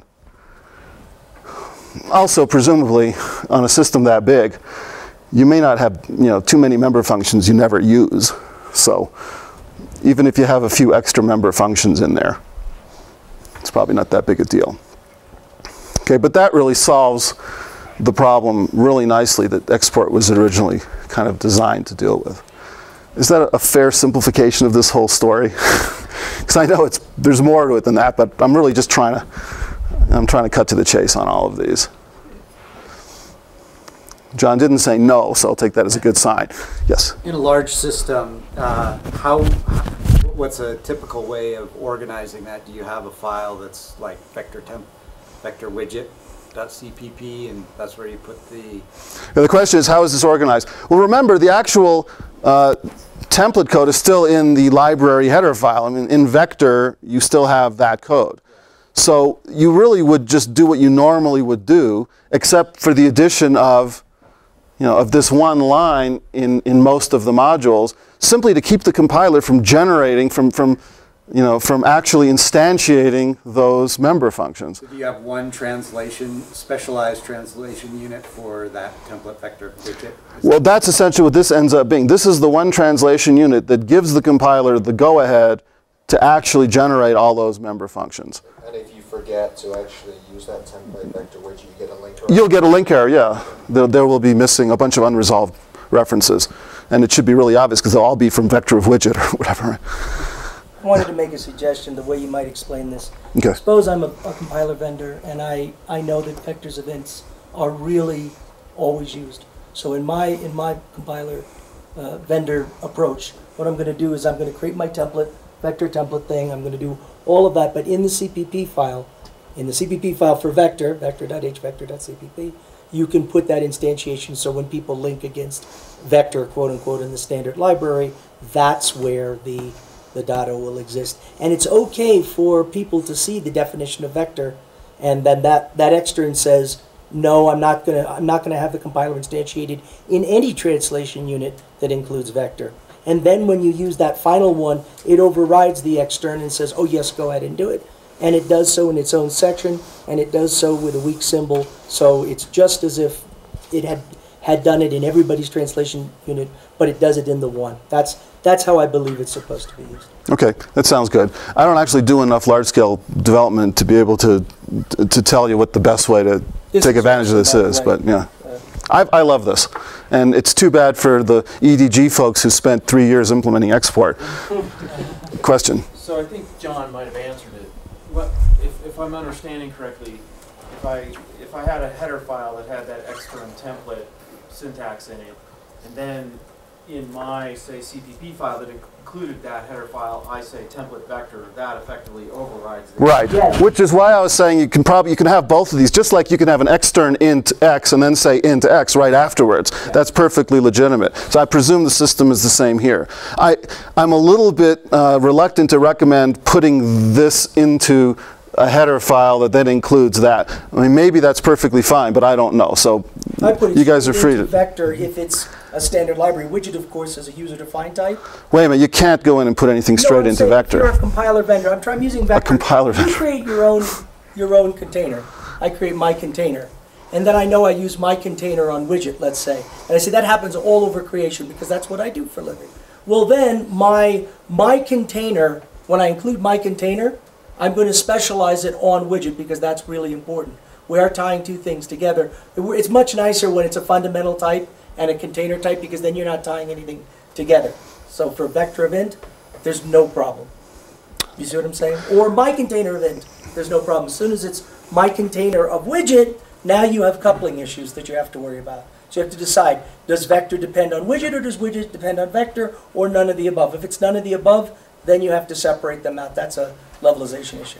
Also, presumably, on a system that big, you may not have too many member functions you never use. So even if you have a few extra member functions in there, it's probably not that big a deal. Okay, but that really solves the problem really nicely that export was originally kind of designed to deal with. Is that a fair simplification of this whole story? Because I know there's more to it than that, but I'm really just trying to cut to the chase on all of these. John didn't say no, so I'll take that as a good sign. Yes? In a large system, what's a typical way of organizing that? Do you have a file that's like vector widget.cpp, and that's where you put the... The question is, how is this organized? Well, remember, the actual template code is still in the library header file. I mean, in vector, you still have that code. So you really would just do what you normally would do, except for the addition of this one line in most of the modules, simply to keep the compiler from generating, from actually instantiating those member functions. So do you have one specialized translation unit for that template vector widget? Well, that's essentially what this ends up being. This is the one translation unit that gives the compiler the go-ahead to actually generate all those member functions. And if you forget to actually use that template vector widget, you get a link error? You'll get a link error, yeah. There will be missing a bunch of unresolved references. And it should be really obvious because they'll all be from vector of widget or whatever. I wanted to make a suggestion, the way you might explain this. Okay. Suppose I'm a compiler vendor, and I know that vectors of ints are really always used. So in my compiler vendor approach, what I'm going to do is I'm going to create my template, vector template thing. I'm going to do all of that, but in the CPP file, for vector, vector.h, vector.cpp, you can put that instantiation so when people link against vector, quote unquote, in the standard library, that's where the .o will exist. And it's okay for people to see the definition of vector, and then that extern says, no, I'm not gonna have the compiler instantiated in any translation unit that includes vector. And then when you use that final one, it overrides the extern and says, oh yes, go ahead and do it. And it does so in its own section, and it does so with a weak symbol. So it's just as if it had done it in everybody's translation unit, but it does it in the one. That's how I believe it's supposed to be used. Okay, that sounds good. I don't actually do enough large-scale development to be able to tell you what the best way to take advantage of this is, but yeah. I love this, and it's too bad for the EDG folks who spent 3 years implementing export. Question? So I think John might have answered it. If I'm understanding correctly, if I had a header file that had that extern template syntax in it, and then in my, say, CPP file that included that header file, I say template vector, that effectively overrides it. Right, Yes. which is why I was saying you can have both of these, just like you can have an extern int x and then say int x right afterwards. Yeah. That's perfectly legitimate. So I presume the system is the same here. I'm a little bit reluctant to recommend putting this into a header file that then includes that. I mean, maybe that's perfectly fine, but I don't know. So you guys are free to. Vector if it's a standard library. Widget, of course, is a user-defined type. Wait a minute, you can't go in and put anything straight into vector. If you're a compiler vendor, I'm using vector. A compiler vendor. You create your own container. I create my container. And then I know I use my container on widget, let's say. And I say that happens all over creation because that's what I do for a living. Well then, my container, when I include my container, I'm going to specialize it on widget because that's really important. We are tying two things together. It's much nicer when it's a fundamental type and a container type because then you're not tying anything together. So for vector event, there's no problem. You see what I'm saying? Or my container event, there's no problem. As soon as it's my container of widget, now you have coupling issues that you have to worry about. So you have to decide, does vector depend on widget or does widget depend on vector or none of the above? If it's none of the above, then you have to separate them out. That's a levelization issue.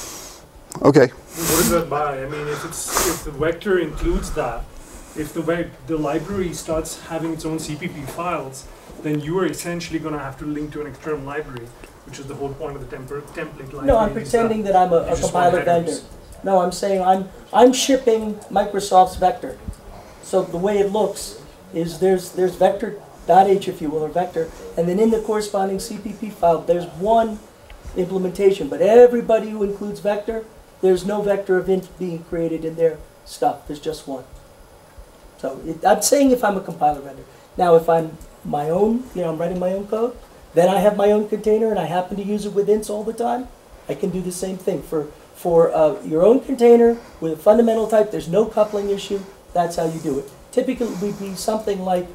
Okay. What does that buy? I mean, if the vector includes that, if the library starts having its own CPP files, then you are essentially going to have to link to an external library, which is the whole point of the template library. No, I'm pretending that I'm a compiler vendor. No, I'm saying I'm shipping Microsoft's vector. So the way it looks is there's vector.h, if you will, or vector, and then in the corresponding CPP file, there's one implementation, but everybody who includes vector, there's no vector event being created in their stuff. There's just one. So I'm saying if I'm a compiler vendor. Now, if I'm my own, I'm writing my own code, then I have my own container and I happen to use it with ints all the time, I can do the same thing. For your own container with a fundamental type, there's no coupling issue. That's how you do it. Typically, it would be something like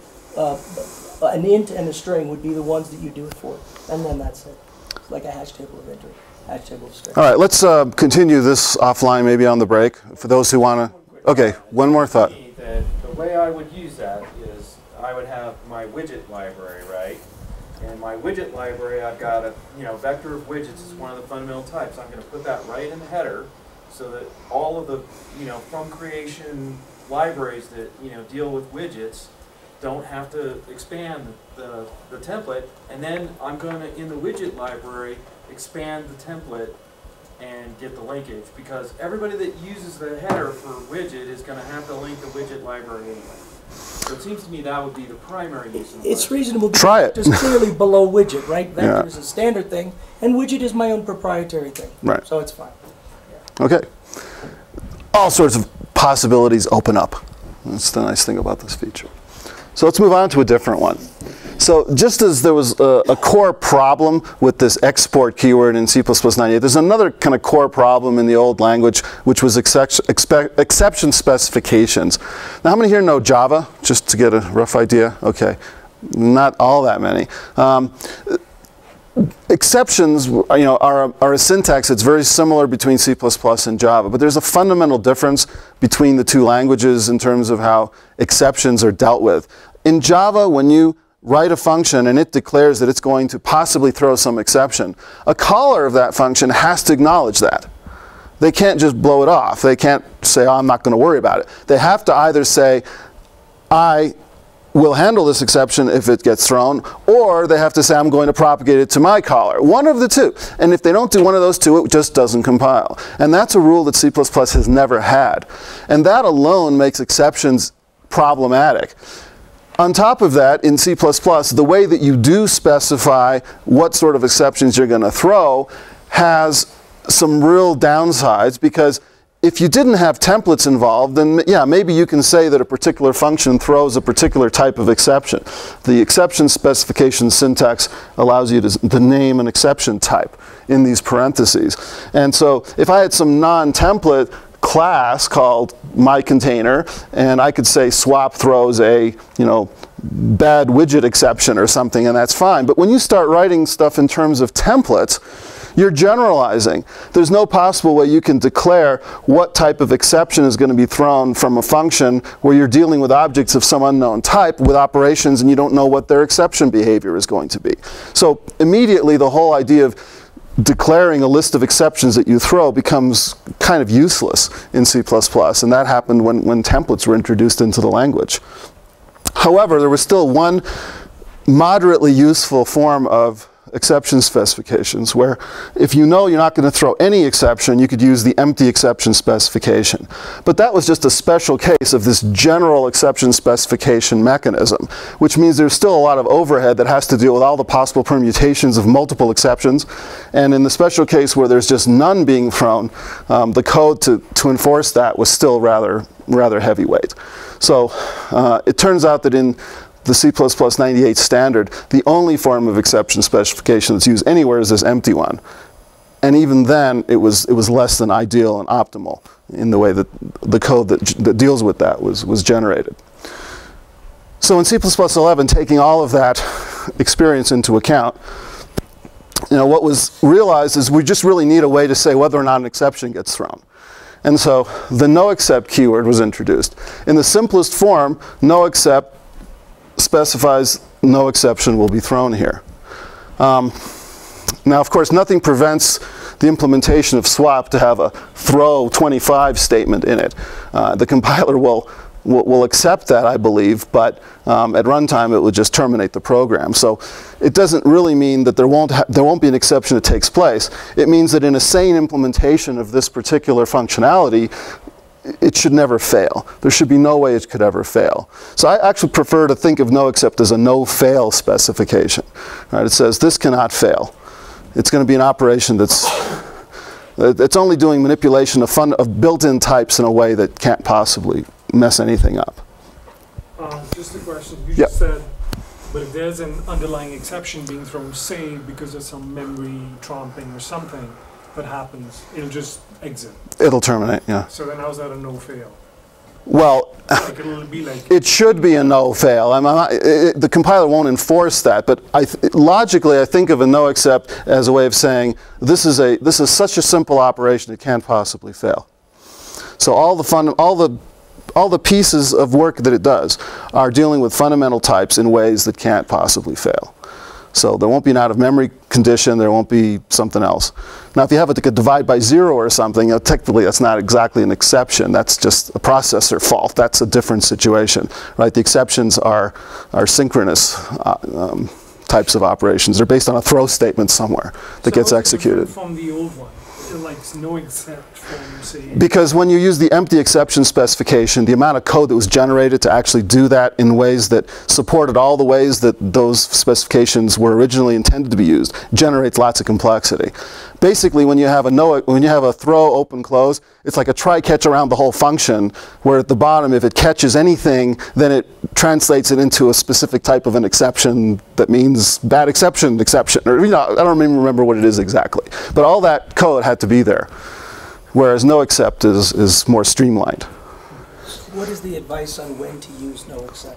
an int and a string would be the ones that you do it for, and then that's it. Like a hash table of entry, hash table of string. All right, let's continue this offline, maybe on the break, for those who want to. Okay, one more thought. The way I would use that is I would have my widget library, right? And my widget library, I've got a vector of widgets is one of the fundamental types. I'm going to put that right in the header so that all of the from creation libraries that deal with widgets don't have to expand the template, and then I'm going to, in the widget library, expand the template and get the linkage, because everybody that uses the header for widget is going to have to link the widget library anyway. So it seems to me that would be the primary use of It's reasonable. Try it. Just clearly below widget, right? Vector is a standard thing, and widget is my own proprietary thing. Right. So it's fine. Okay. All sorts of possibilities open up. That's the nice thing about this feature. So let's move on to a different one. So just as there was a core problem with this export keyword in C++ 98, there's another kind of core problem in the old language, which was exception specifications. Now, how many here know Java? Just to get a rough idea. Okay, not all that many. Exceptions, are a syntax that's very similar between C++ and Java, but there's a fundamental difference between the two languages in terms of how exceptions are dealt with. In Java, when you write a function and it declares that it's going to possibly throw some exception, a caller of that function has to acknowledge that. They can't just blow it off. They can't say, oh, I'm not going to worry about it. They have to either say, I will handle this exception if it gets thrown, or they have to say, I'm going to propagate it to my caller. One of the two. And if they don't do one of those two, it just doesn't compile. And that's a rule that C++ has never had. And that alone makes exceptions problematic. On top of that, in C++, the way that you do specify what sort of exceptions you're going to throw has some real downsides, because if you didn't have templates involved, then yeah, maybe you can say that a particular function throws a particular type of exception. The exception specification syntax allows you to name an exception type in these parentheses. And so if I had some non-template class called my container, and I could say swap throws a bad widget exception or something, and that's fine. But when you start writing stuff in terms of templates, You're generalizing. There's no possible way you can declare what type of exception is going to be thrown from a function where you're dealing with objects of some unknown type with operations and you don't know what their exception behavior is going to be. So immediately the whole idea of declaring a list of exceptions that you throw becomes kind of useless in C++, and that happened when templates were introduced into the language. However, there was still one moderately useful form of exception specifications where if you know you're not going to throw any exception, you could use the empty exception specification. But that was just a special case of this general exception specification mechanism, which means there's still a lot of overhead that has to deal with all the possible permutations of multiple exceptions. And in the special case where there's just none being thrown, the code to enforce that was still rather heavyweight. So it turns out that in the C++ 98 standard, the only form of exception specification that's used anywhere is this empty one. And even then, it was less than ideal and optimal in the way that the code that deals with that was generated. So in C++ 11, taking all of that experience into account, what was realized is we just really need a way to say whether or not an exception gets thrown. And so the noExcept keyword was introduced. In the simplest form, noExcept specifies no exception will be thrown here. Now, of course, nothing prevents the implementation of swap to have a throw 25 statement in it. The compiler will accept that, I believe, but at runtime it will just terminate the program. So it doesn't really mean that there won't be an exception that takes place. It means that in a sane implementation of this particular functionality, it should never fail. There should be no way it could ever fail. So I actually prefer to think of noExcept as a no-fail specification. Right? It says this cannot fail. It's going to be an operation it's only doing manipulation of built-in types in a way that can't possibly mess anything up. Just a question. You just said, but if there's an underlying exception being thrown, say because of some memory tromping or something that happens, it'll just exit. It'll terminate, yeah. So then how's that a no-fail? Well, like it'll be like it should be a no-fail. The compiler won't enforce that, but logically I think of a noExcept as a way of saying this is such a simple operation it can't possibly fail. So all the pieces of work that it does are dealing with fundamental types in ways that can't possibly fail. So there won't be an out-of-memory condition, there won't be something else. Now if you have it like a divide by 0 or something, technically that's not exactly an exception, that's just a processor fault, that's a different situation, right? The exceptions are synchronous types of operations. They're based on a throw statement somewhere that gets executed. From the old one, like noExcept from, say... Because when you use the empty exception specification, the amount of code that was generated to actually do that in ways that supported all the ways that those specifications were originally intended to be used generates lots of complexity. Basically, when you have a throw, open, close, it's like a try-catch around the whole function, where at the bottom, if it catches anything, then it translates it into a specific type of an exception that means bad exception, or I don't even remember what it is exactly. But all that code had to be there, whereas noExcept is more streamlined. What is the advice on when to use noExcept?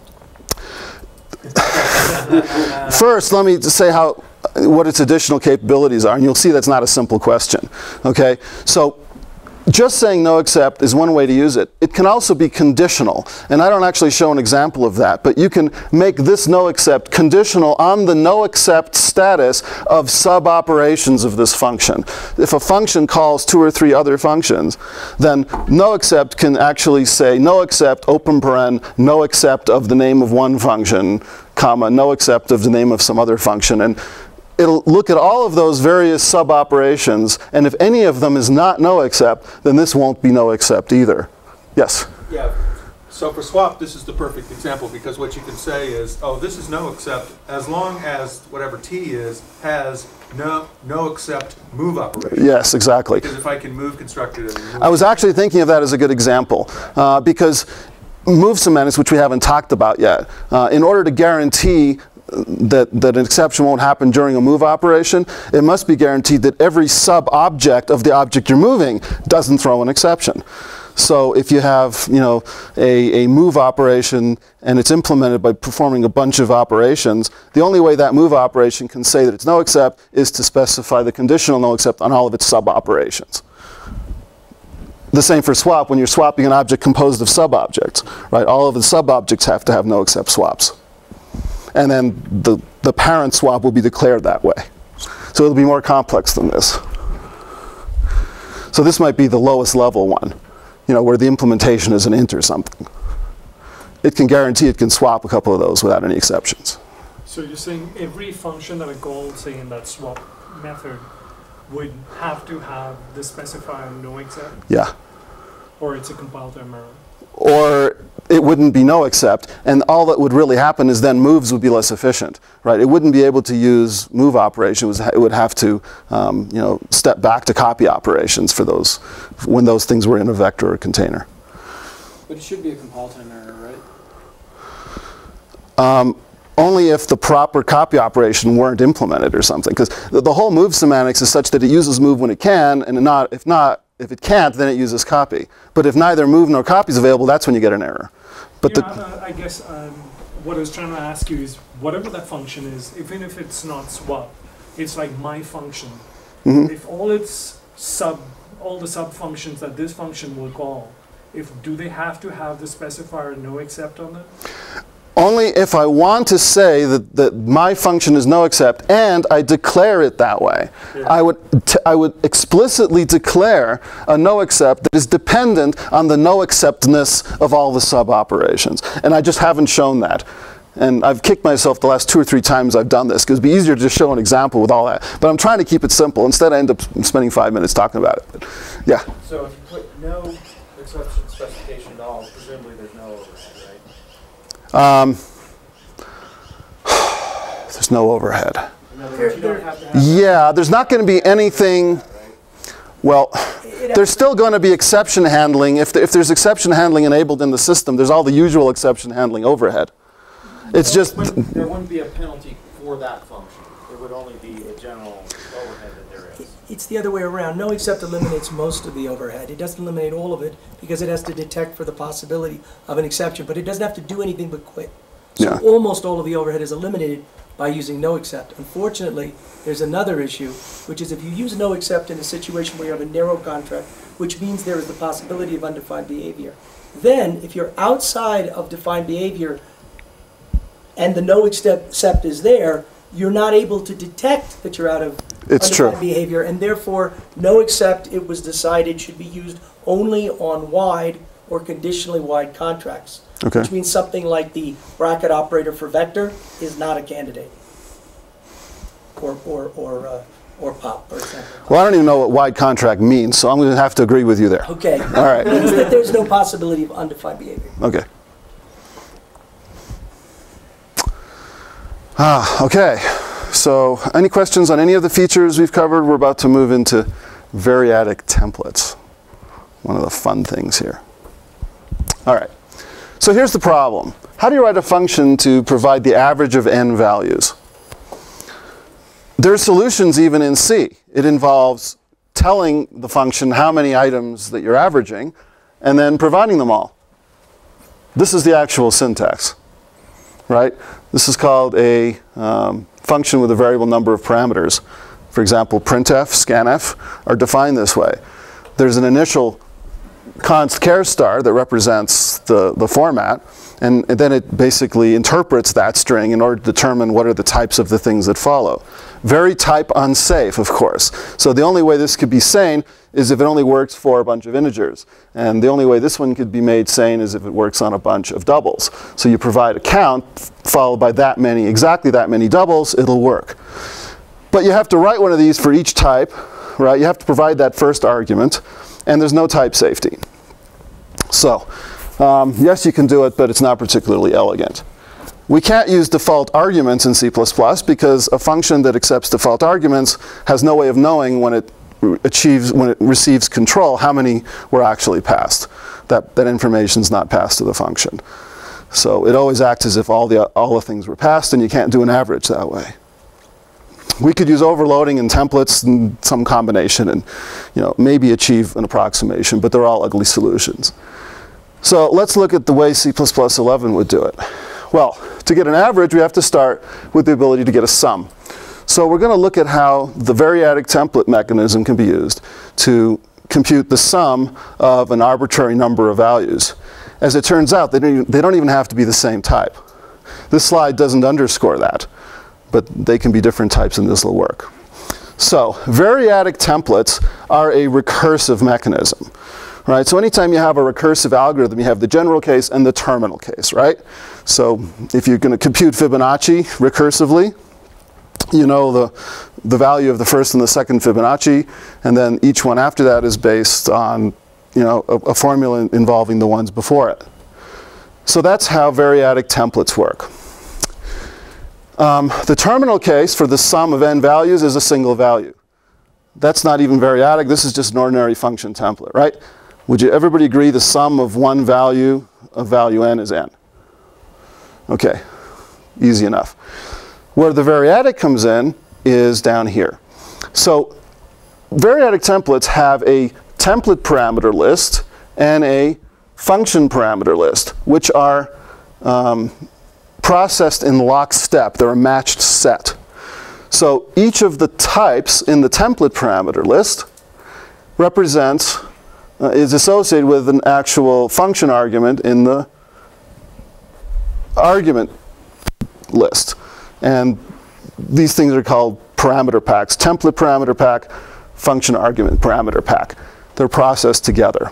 First, let me just say what its additional capabilities are, and you'll see that's not a simple question. Okay, so just saying noExcept is one way to use it. It can also be conditional, and I don't actually show an example of that, but you can make this noExcept conditional on the noExcept status of sub-operations of this function. If a function calls 2 or 3 other functions, then noExcept can actually say noExcept open paren noExcept of the name of one function, comma, noExcept of the name of some other function, and it'll look at all of those various sub-operations, and if any of them is not noExcept, then this won't be noExcept either. Yes? Yeah. So for swap, this is the perfect example, because what you can say is, oh, this is noExcept as long as whatever t is has noExcept move operation. Yes, exactly. Because if I can move constructed and move, I was actually thinking of that as a good example, because move semantics, which we haven't talked about yet, in order to guarantee that an exception won't happen during a move operation, it must be guaranteed that every sub-object of the object you're moving doesn't throw an exception. So if you have, you know, a move operation and it's implemented by performing a bunch of operations, the only way that move operation can say that it's no except is to specify the conditional no except on all of its sub-operations. The same for swap. When you're swapping an object composed of sub-objects, right? All of the sub-objects have to have no except swaps. And then the parent swap will be declared that way. So it'll be more complex than this. So this might be the lowest level one, you know, where the implementation is an int or something. It can guarantee it can swap a couple of those without any exceptions. So you're saying every function that I call, say, in that swap method would have to have the specifier no except? Yeah. Or it's a compile time error? Or it wouldn't be no except, and all that would really happen is then moves would be less efficient, right? It wouldn't be able to use move operation. It would have to, you know, step back to copy operations for those, when those things were in a vector or container. But it should be a compile time error, right? Only if the proper copy operation weren't implemented or something, because the whole move semantics is such that it uses move when it can, and if it can't, then it uses copy. But if neither move nor copy is available, that's when you get an error. But yeah, I guess what I was trying to ask you is, whatever that function is, even if it's not swap, it's like my function. Mm-hmm. If all the sub functions that this function will call, do they have to have the specifier no except on them? Only if I want to say that my function is no except and I declare it that way. Yeah. I would explicitly declare a no except that is dependent on the no exceptness of all the sub operations. And I just haven't shown that. And I've kicked myself the last 2 or 3 times I've done this, because it'd be easier to just show an example with all that. But I'm trying to keep it simple. Instead I end up spending 5 minutes talking about it. But, yeah. So if you put no exception specification at all, presumably there's no overhead, right? There's no overhead. In other words, you don't have to have Yeah, there's not going to be anything. Well, there's still going to be exception handling. If there's exception handling enabled in the system, there's all the usual exception handling overhead. It's just there wouldn't be a penalty for that function. It would only be the general overhead that there is. It's the other way around. No except eliminates most of the overhead. It doesn't eliminate all of it because it has to detect for the possibility of an exception, but it doesn't have to do anything but quit. So yeah. Almost all of the overhead is eliminated by using no except. Unfortunately, there's another issue, which is if you use no except in a situation where you have a narrow contract, which means there is the possibility of undefined behavior. Then, if you're outside of defined behavior and the no except is there, you're not able to detect that you're out of undefined behavior, and therefore no except, it was decided, should be used only on wide or conditionally wide contracts. Okay. Which means something like the bracket operator for vector is not a candidate. Or pop, for example. Well, I don't even know what wide contract means, so I'm going to have to agree with you there. Okay. All right. It means that there's no possibility of undefined behavior. Okay. Okay. So, any questions on any of the features we've covered? We're about to move into variadic templates. One of the fun things here. All right. So here's the problem. How do you write a function to provide the average of n values? There are solutions even in C. It involves telling the function how many items that you're averaging and then providing them all. This is the actual syntax, right? This is called a function with a variable number of parameters. For example, printf, scanf are defined this way. There's an initial const char star that represents the format, and then it basically interprets that string in order to determine what are the types of the things that follow. Very type unsafe, of course. So the only way this could be sane is if it only works for a bunch of integers. And the only way this one could be made sane is if it works on a bunch of doubles. So you provide a count followed by that many, exactly that many doubles, it'll work. But you have to write one of these for each type, right? You have to provide that first argument, and there's no type safety. So, yes, you can do it, but it's not particularly elegant. We can't use default arguments in C++ because a function that accepts default arguments has no way of knowing when it receives control how many were actually passed. That information's not passed to the function. So it always acts as if all the things were passed, and you can't do an average that way. We could use overloading and templates and some combination and maybe achieve an approximation, but they're all ugly solutions. So let's look at the way C++11 would do it. Well, to get an average, we have to start with the ability to get a sum. So we're going to look at how the variadic template mechanism can be used to compute the sum of an arbitrary number of values. As it turns out, they don't even have to be the same type. This slide doesn't underscore that, but they can be different types and this will work. So variadic templates are a recursive mechanism. Right? So anytime you have a recursive algorithm, you have the general case and the terminal case, right? So if you're going to compute Fibonacci recursively, you know the value of the first and the second Fibonacci, and then each one after that is based on a formula involving the ones before it. So that's how variadic templates work. The terminal case for the sum of n values is a single value. That's not even variadic, this is just an ordinary function template, right? Would everybody agree the sum of one value of value n is n? Okay, easy enough. Where the variadic comes in is down here. So variadic templates have a template parameter list and a function parameter list, which are processed in lockstep. They're a matched set. So each of the types in the template parameter list represents is associated with an actual function argument in the argument list. And these things are called parameter packs. Template parameter pack, function argument parameter pack. They're processed together.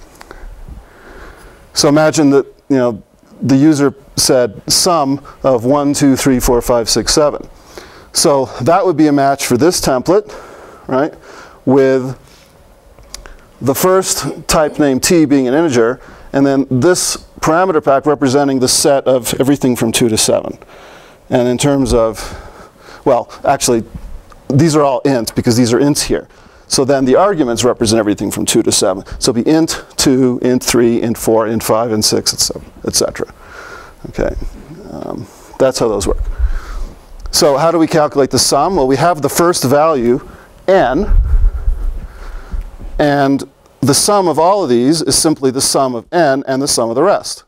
So imagine that the user said sum of 1, 2, 3, 4, 5, 6, 7. So that would be a match for this template, right, with the first type name t being an integer, and then this parameter pack representing the set of everything from 2 to 7. And in terms of, well, actually, these are all int because these are ints here. So then the arguments represent everything from 2 to 7. So it'll be int 2, int 3, int 4, int 5, int 6, etc. Okay, that's how those work. So how do we calculate the sum? Well, we have the first value, n, and the sum of all of these is simply the sum of n and the sum of the rest.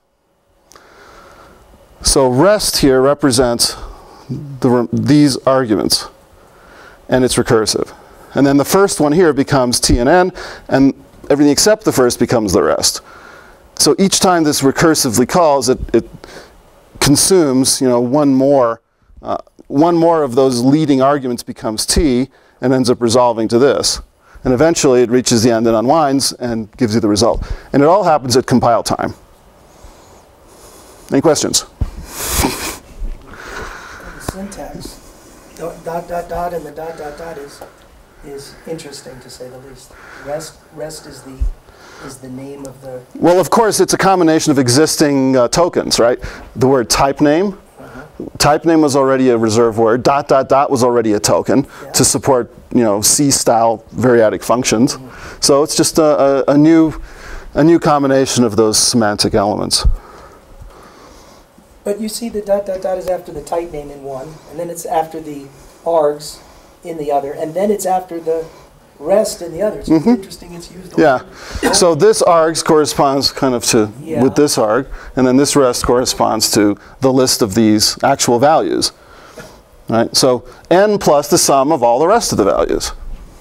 So rest here represents these arguments, and it's recursive. And then the first one here becomes t and n, and everything except the first becomes the rest. So each time this recursively calls, it consumes one more of those leading arguments becomes t and ends up resolving to this. And eventually it reaches the end and unwinds and gives you the result. And it all happens at compile time. Any questions? The syntax, dot, dot, dot, and the dot, dot, dot is interesting to say the least. Rest is the name of the... Well, of course, it's a combination of existing tokens, right? The word type name. Type name was already a reserved word. Dot, dot, dot was already a token to support, C-style variadic functions. So it's just a new combination of those semantic elements. But you see the dot, dot, dot is after the type name in one, and then it's after the args in the other, and then it's after the rest in the other. So it's interesting it's used. Yeah. So this args corresponds kind of to with this arg, and then this rest corresponds to the list of these actual values. Right? So n plus the sum of all the rest of the values.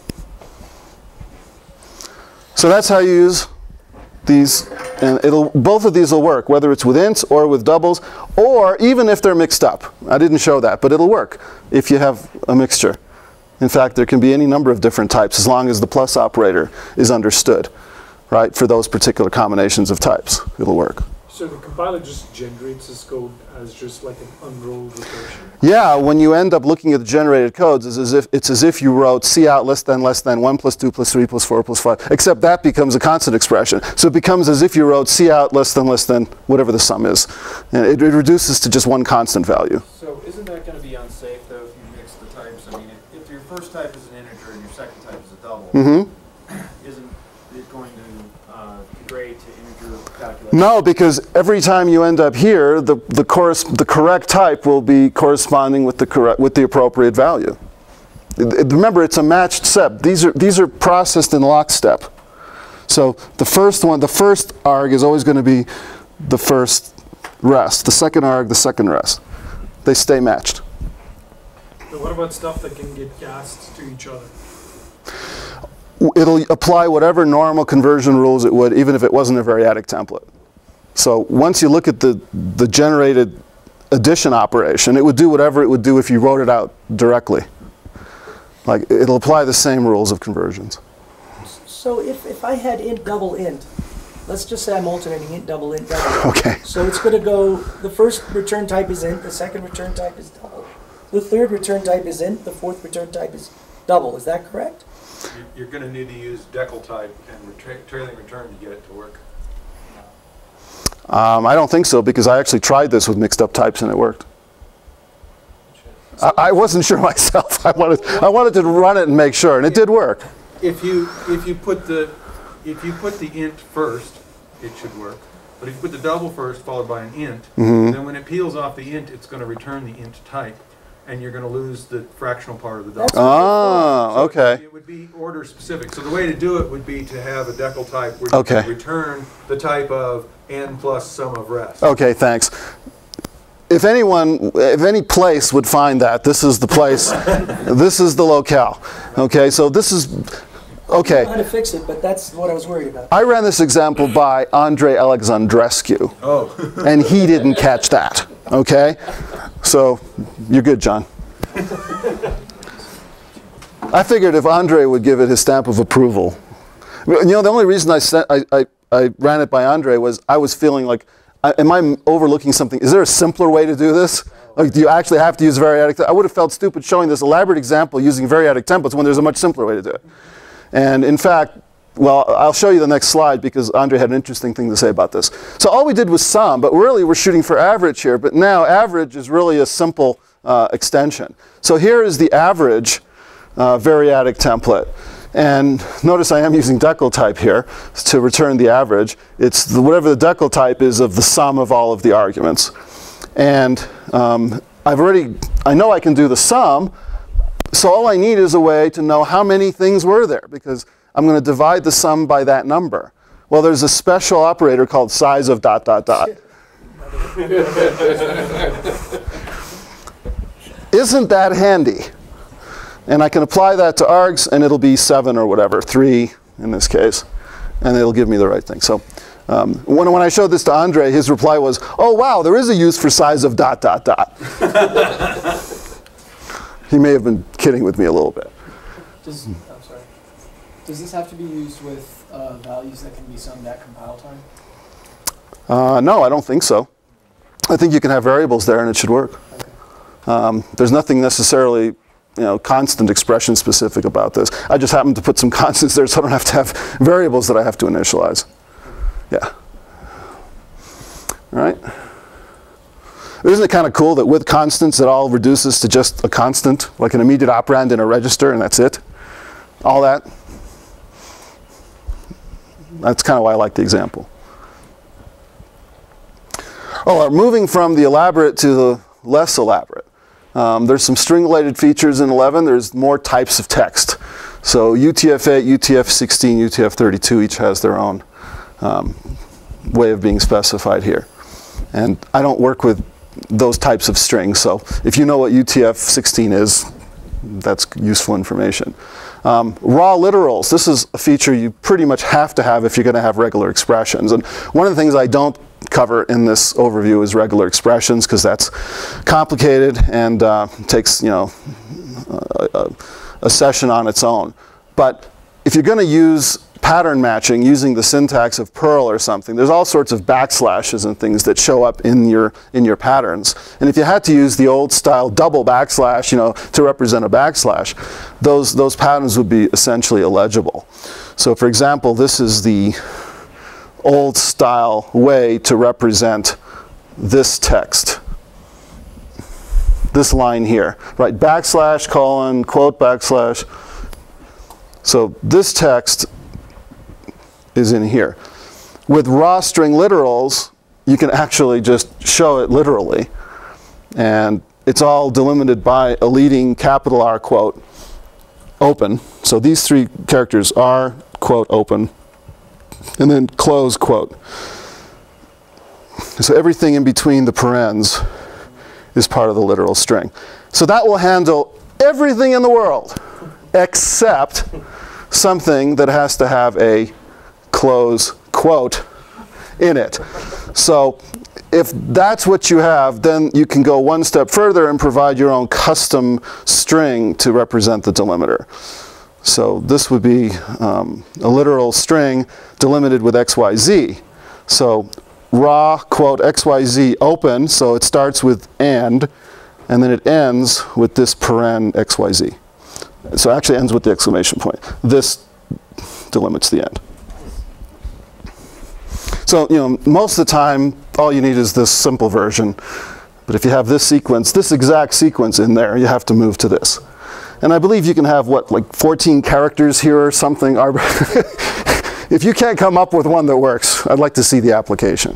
So that's how you use these, and both of these will work, whether it's with ints or with doubles, or even if they're mixed up. I didn't show that, but it'll work if you have a mixture. In fact, there can be any number of different types as long as the plus operator is understood, right? For those particular combinations of types, it'll work. So the compiler just generates this code as just like an unrolled recursion? Yeah, when you end up looking at the generated codes, it's as if you wrote cout less than 1 plus 2 plus 3 plus 4 plus 5, except that becomes a constant expression. So it becomes as if you wrote cout less than whatever the sum is. And it reduces to just one constant value. So isn't that going to be unsafe, though, if you mix the types? I mean, if your first type is an integer and your second type is a double, isn't it going to degrade to integer calculation? No, because every time you end up here, the correct type will be corresponding with the appropriate value. Remember, it's a matched set. These are processed in lockstep. So the first arg is always going to be the first rest. The second arg, the second rest. They stay matched. But what about stuff that can get cast to each other? It'll apply whatever normal conversion rules it would, even if it wasn't a variadic template. So once you look at the generated addition operation, it would do whatever it would do if you wrote it out directly. Like, it'll apply the same rules of conversions. So if I had int double int, let's just say I'm alternating int double int double. Okay. So it's going to go, the first return type is int, the second return type is double. The third return type is int, the fourth return type is double. Is that correct? You're going to need to use decal type and trailing return to get it to work. I don't think so, because I actually tried this with mixed up types and it worked. I wasn't sure myself. I wanted to run it and make sure, and it did work. If you put the int first, it should work. But if you put the double first followed by an int, then when it peels off the int, it's going to return the int type, and you're going to lose the fractional part of the double. Oh, okay. It would be order specific. So the way to do it would be to have a decal type where you can return the type of n plus sum of rest. Okay, thanks. If any place would find that, this is the place, this is the locale. Okay, so this is, okay. I don't know how to fix it, but that's what I was worried about. I ran this example by Andrei Alexandrescu. Oh. And he didn't catch that, okay? So, you're good, John. I figured if Andrei would give it his stamp of approval. You know, the only reason I ran it by Andrei was I was feeling like, am I overlooking something? Is there a simpler way to do this? Like, do you actually have to use variadic? I would have felt stupid showing this elaborate example using variadic templates when there's a much simpler way to do it. And in fact, well, I'll show you the next slide because Andrei had an interesting thing to say about this. So all we did was sum, but really we're shooting for average here. But now average is really a simple extension. So here is the average variadic template. And notice I am using decal type here to return the average. It's whatever the decal type is of the sum of all of the arguments. And I know I can do the sum, so all I need is a way to know how many things were there, because I'm going to divide the sum by that number. Well, there's a special operator called size of dot, dot, dot. Isn't that handy? And I can apply that to args, and it'll be 7 or whatever, 3 in this case, and it'll give me the right thing. So when I showed this to Andrei, his reply was, oh, wow, there is a use for size of dot, dot, dot. He may have been kidding with me a little bit. Does this have to be used with values that can be summed at compile time? No, I don't think so. I think you can have variables there, and it should work. Okay. There's nothing necessarily constant expression specific about this. I just happen to put some constants there so I don't have to have variables that I have to initialize. Yeah. All right. Isn't it kind of cool that with constants it all reduces to just a constant, like an immediate operand in a register, and that's it? All that. That's kind of why I like the example. Oh, moving from the elaborate to the less elaborate. There's some string-related features in 11. There's more types of text. So UTF-8, UTF-16, UTF-32 each has their own way of being specified here. And I don't work with those types of strings. So if you know what UTF-16 is, that's useful information. Raw literals. This is a feature you pretty much have to have if you're going to have regular expressions. And one of the things I don't cover in this overview is regular expressions, because that's complicated and takes a session on its own. But if you're going to use pattern matching using the syntax of Perl or something, there's all sorts of backslashes and things that show up in your patterns. And if you had to use the old style double backslash, to represent a backslash, those patterns would be essentially illegible. So for example, this is the old style way to represent this text. This line here, right? Backslash, colon, quote, backslash. So this text is in here. With raw string literals, you can actually just show it literally. And it's all delimited by a leading capital R quote open. So these three characters are, quote, open, and then close quote. So everything in between the parens is part of the literal string. So that will handle everything in the world except something that has to have a close quote in it. So if that's what you have, then you can go one step further and provide your own custom string to represent the delimiter. So this would be a literal string delimited with XYZ. So raw quote XYZ open, so it starts with and then it ends with this paren XYZ. So it actually ends with the exclamation point. This delimits the end. So, you know, most of the time, all you need is this simple version. But if you have this sequence, this exact sequence in there, you have to move to this. And I believe you can have, what, like 14 characters here or something. If you can't come up with one that works, I'd like to see the application.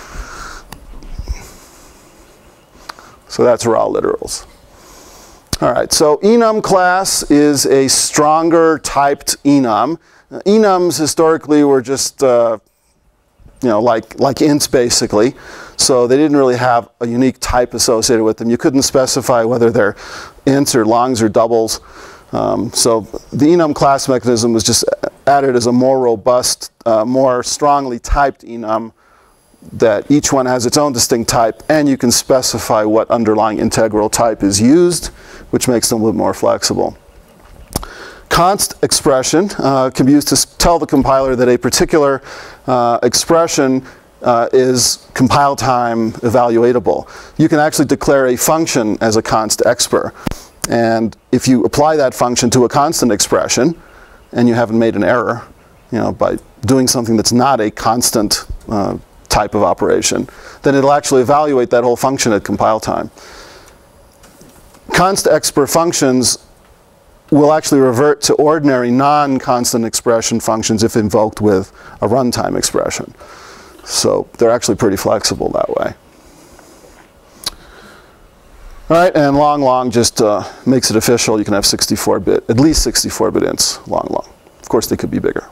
So that's raw literals. All right, so enum class is a stronger typed enum. Enums historically were just, you know, like ints basically. So they didn't really have a unique type associated with them. You couldn't specify whether they're ints or longs or doubles. So the enum class mechanism was just added as a more robust, more strongly typed enum, that each one has its own distinct type, and you can specify what underlying integral type is used, which makes them a little more flexible. Const expression can be used to tell the compiler that a particular expression is compile time evaluatable. You can actually declare a function as a const expr. And if you apply that function to a constant expression, and you haven't made an error, you know, by doing something that's not a constant type of operation, then it'll actually evaluate that whole function at compile time. Const expr functions will actually revert to ordinary non-constant expression functions if invoked with a runtime expression. So they're actually pretty flexible that way. All right, and long just makes it official. You can have 64-bit, at least 64-bit ints, long. Of course, they could be bigger.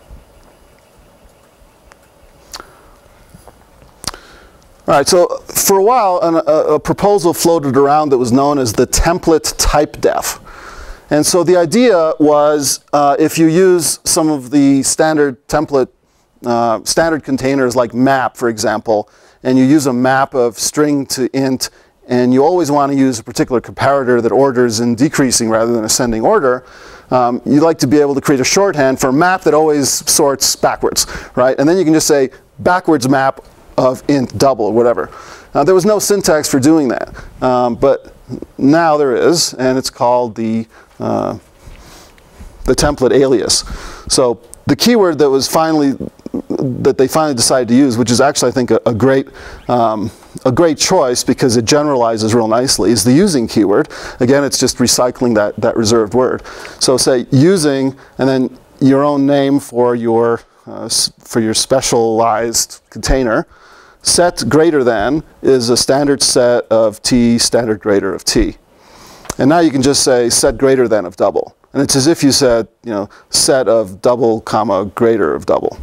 All right, so for a while, a proposal floated around that was known as the template type def. And so the idea was if you use some of the standard template, standard containers like map, for example, and you use a map of string to int, and you always want to use a particular comparator that orders in decreasing rather than ascending order, you'd like to be able to create a shorthand for a map that always sorts backwards, right? And then you can just say backwards map of int double or whatever. Now there was no syntax for doing that, but now there is, and it's called the template alias. So the keyword that was they finally decided to use, which is actually I think a great choice because it generalizes real nicely, is the using keyword. Again, it's just recycling that reserved word. So say using, and then your own name for your specialized container. Set greater than is a standard set of t, standard greater of t. And now you can just say set greater than of double. And it's as if you said, you know, set of double, comma, greater of double.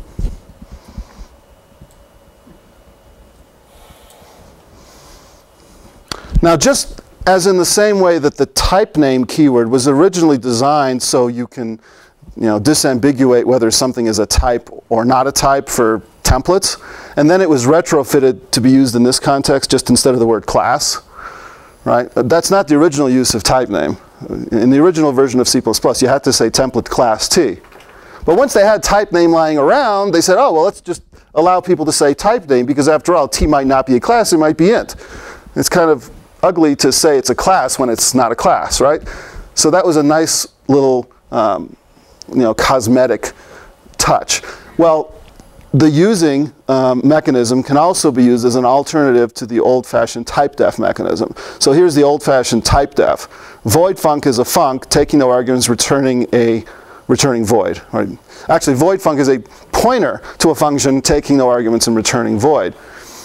Now just as in the same way that the type name keyword was originally designed so you can, you know, disambiguate whether something is a type or not a type for templates, and then it was retrofitted to be used in this context just instead of the word class, right? That's not the original use of type name. In the original version of C++, you had to say template class T. But once they had type name lying around, they said, oh, well, let's just allow people to say type name because after all, T might not be a class, it might be int. It's kind of ugly to say it's a class when it's not a class, right? So that was a nice little, you know, cosmetic touch. Well, the using mechanism can also be used as an alternative to the old-fashioned type def mechanism. So here's the old-fashioned type def. Void func is a func taking no arguments, returning void. Right? Actually, void func is a pointer to a function taking no arguments and returning void.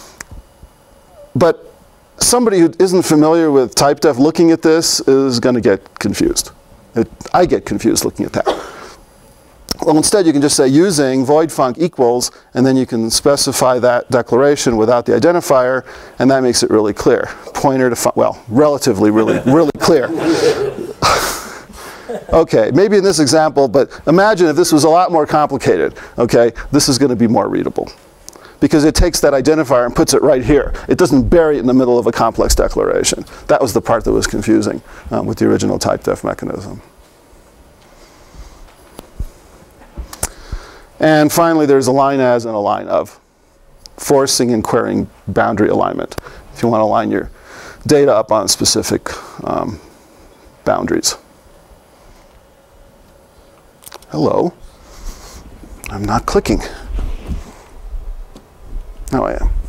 But somebody who isn't familiar with type def looking at this is going to get confused. I get confused looking at that. Well, instead you can just say using void func equals, and then you can specify that declaration without the identifier, and that makes it really clear. Pointer to, well, relatively really clear. Okay, maybe in this example, but imagine if this was a lot more complicated, okay? This is going to be more readable, because it takes that identifier and puts it right here. It doesn't bury it in the middle of a complex declaration. That was the part that was confusing with the original type-def mechanism. And finally, there's a line as and a line of, forcing and querying boundary alignment, if you want to line your data up on specific boundaries. Hello. I'm not clicking. No, I am.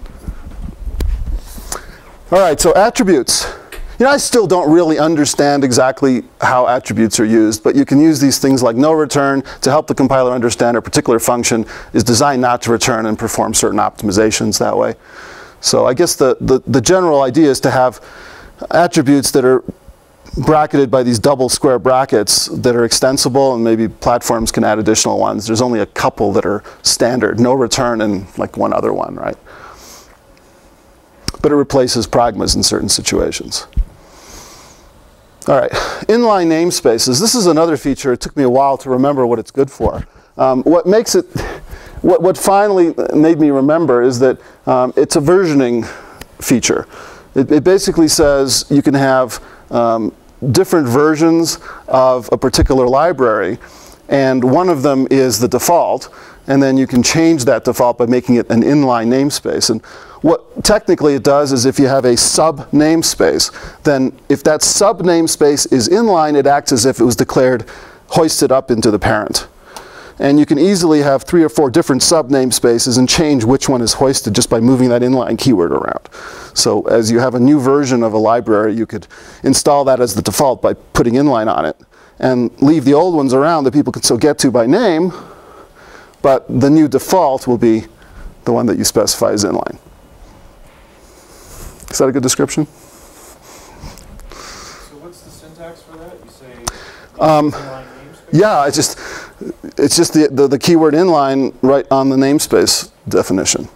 All right, so attributes. You know, I still don't really understand exactly how attributes are used, but you can use these things like no return to help the compiler understand a particular function is designed not to return and perform certain optimizations that way. So I guess the general idea is to have attributes that are bracketed by these double square brackets that are extensible, and maybe platforms can add additional ones. There's only a couple that are standard, no return and like one other one, right? But it replaces pragmas in certain situations. All right, inline namespaces. This is another feature. It took me a while to remember what it's good for. What makes it, what finally made me remember is that it's a versioning feature. It basically says you can have different versions of a particular library, and one of them is the default, and then you can change that default by making it an inline namespace. And what technically it does is if you have a sub namespace, then if that sub namespace is inline, it acts as if it was declared hoisted up into the parent. And you can easily have 3 or 4 different sub namespaces and change which one is hoisted just by moving that inline keyword around. So as you have a new version of a library, you could install that as the default by putting inline on it, and leave the old ones around that people can still get to by name, but the new default will be the one that you specify as inline. Is that a good description? So what's the syntax for that? You say inline namespace? Yeah, it's just the keyword inline right on the namespace definition.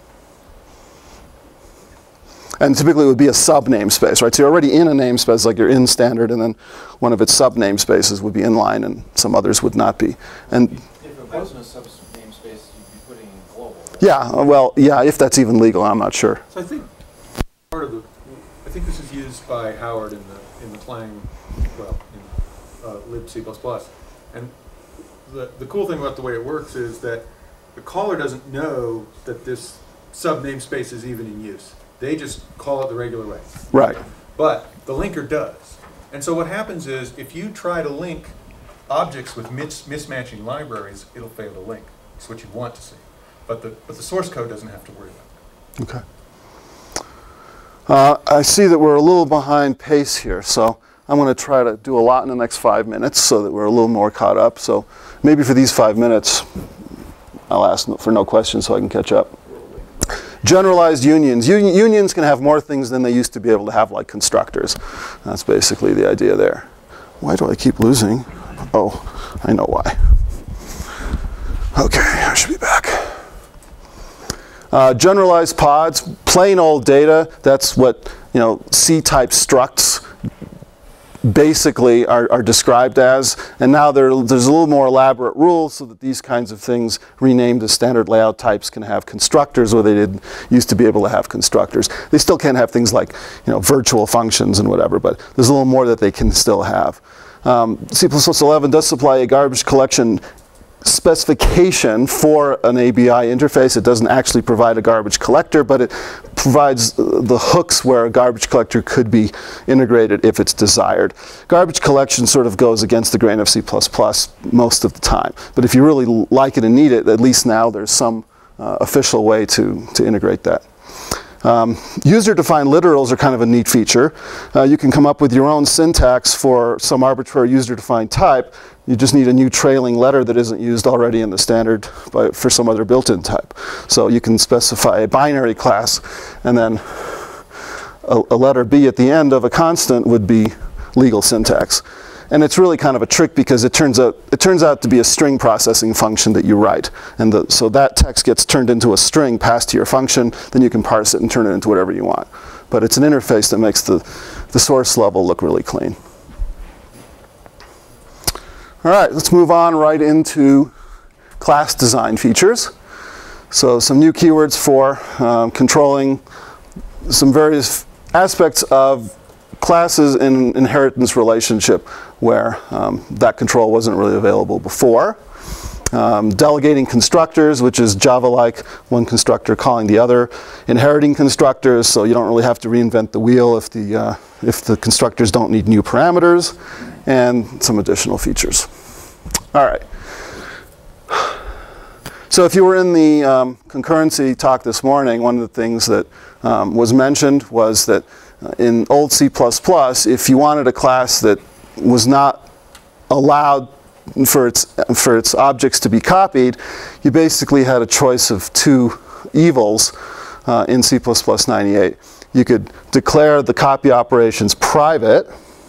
And typically it would be a sub namespace, right? So you're already in a namespace, like you're in standard, and then one of its sub namespaces would be inline and some others would not be. And if it wasn't a sub namespace, you'd be putting in global. Right? Yeah, well, yeah, if that's even legal, I'm not sure. So I think part of I think this is used by Howard in the Clang, well, in lib C++. And the cool thing about the way it works is that the caller doesn't know that this sub namespace is even in use. They just call it the regular way. Right. But the linker does. And so what happens is if you try to link objects with mismatching libraries, it'll fail to link. It's what you want to see. But the source code doesn't have to worry about it. Okay. I see that we're a little behind pace here, so I'm going to try to do a lot in the next 5 minutes so that we're a little more caught up. So maybe for these 5 minutes, I'll ask for no questions so I can catch up. Generalized unions. Unions can have more things than they used to be able to have, like constructors. That's basically the idea there. Why do I keep losing? Oh, I know why. Okay, I should be back. Generalized pods, plain old data. That's what C-type structs basically are described as, and now there's a little more elaborate rules so that these kinds of things renamed as standard layout types can have constructors where they didn't used to be able to have constructors. They still can't have things like virtual functions and whatever, but there's a little more that they can still have. C++11 does supply a garbage collection specification for an ABI interface. It doesn't actually provide a garbage collector, but it provides the hooks where a garbage collector could be integrated if it's desired. Garbage collection sort of goes against the grain of C++ most of the time, but if you really like it and need it, at least now there's some official way to integrate that. User-defined literals are kind of a neat feature. You can come up with your own syntax for some arbitrary user-defined type. You just need a new trailing letter that isn't used already in the standard for some other built-in type. So you can specify a binary class, and then a letter B at the end of a constant would be legal syntax. And it's really kind of a trick because it turns out to be a string processing function that you write. And so that text gets turned into a string passed to your function, then you can parse it and turn it into whatever you want. But it's an interface that makes the source level look really clean. All right, let's move on right into class design features. So some new keywords for controlling some various aspects of classes in inheritance relationship where that control wasn't really available before. Delegating constructors, which is Java-like, one constructor calling the other. Inheriting constructors, so you don't really have to reinvent the wheel if the constructors don't need new parameters, and some additional features. All right. So if you were in the concurrency talk this morning, one of the things that was mentioned was that in old C++, if you wanted a class that was not allowed for its objects to be copied, you basically had a choice of two evils in C++ 98. You could declare the copy operations private,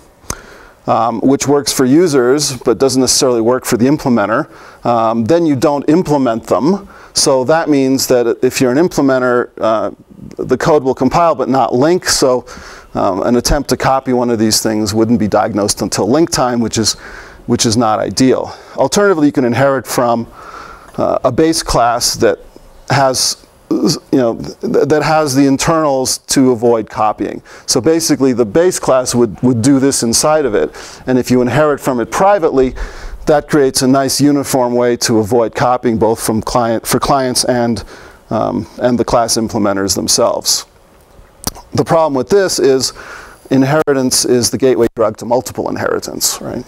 which works for users but doesn't necessarily work for the implementer. Then you don't implement them. So that means that if you're an implementer, the code will compile but not link. So an attempt to copy one of these things wouldn't be diagnosed until link time, which is not ideal. Alternatively, you can inherit from a base class that has that has the internals to avoid copying. So basically, the base class would do this inside of it. And if you inherit from it privately, that creates a nice uniform way to avoid copying, both from clients and the class implementers themselves. The problem with this is inheritance is the gateway drug to multiple inheritance, right?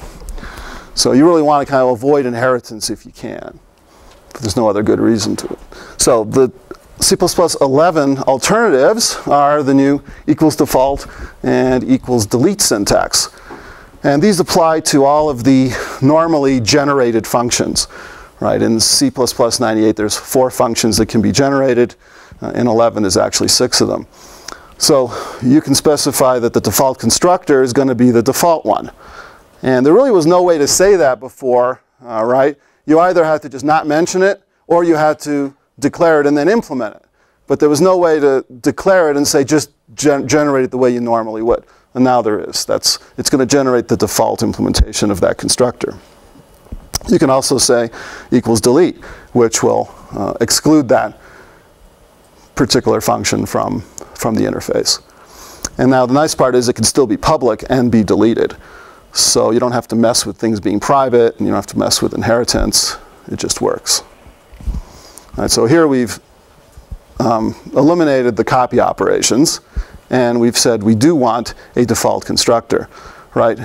So you really want to kind of avoid inheritance if you can. But there's no other good reason to it. So the C++ 11 alternatives are the new equals default and equals delete syntax. And these apply to all of the normally generated functions. Right? In C++ 98, there's 4 functions that can be generated. In 11, there's actually 6 of them. So you can specify that the default constructor is going to be the default one. And there really was no way to say that before, right? You either had to just not mention it, or you had to declare it and then implement it. But there was no way to declare it and say just generate it the way you normally would. And now there is. It's going to generate the default implementation of that constructor. You can also say equals delete, which will exclude that particular function from the interface. And now the nice part is it can still be public and be deleted. So you don't have to mess with things being private, and you don't have to mess with inheritance. It just works. All right, so here we've eliminated the copy operations, and we've said we do want a default constructor, right?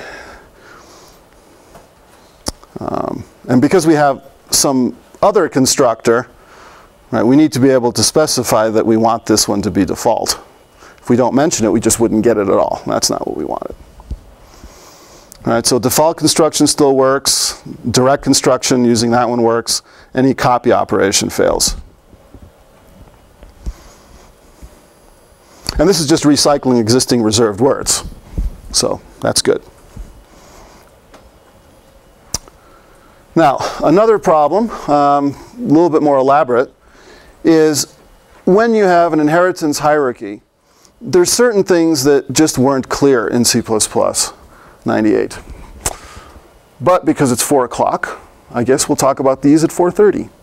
And because we have some other constructor, right, we need to be able to specify that we want this one to be default. If we don't mention it, we just wouldn't get it at all. That's not what we wanted. All right, so default construction still works. Direct construction using that one works. Any copy operation fails. And this is just recycling existing reserved words. So that's good. Now, another problem, a little bit more elaborate, is when you have an inheritance hierarchy, there's certain things that just weren't clear in C++ 98. But because it's 4 o'clock, I guess we'll talk about these at 4:30.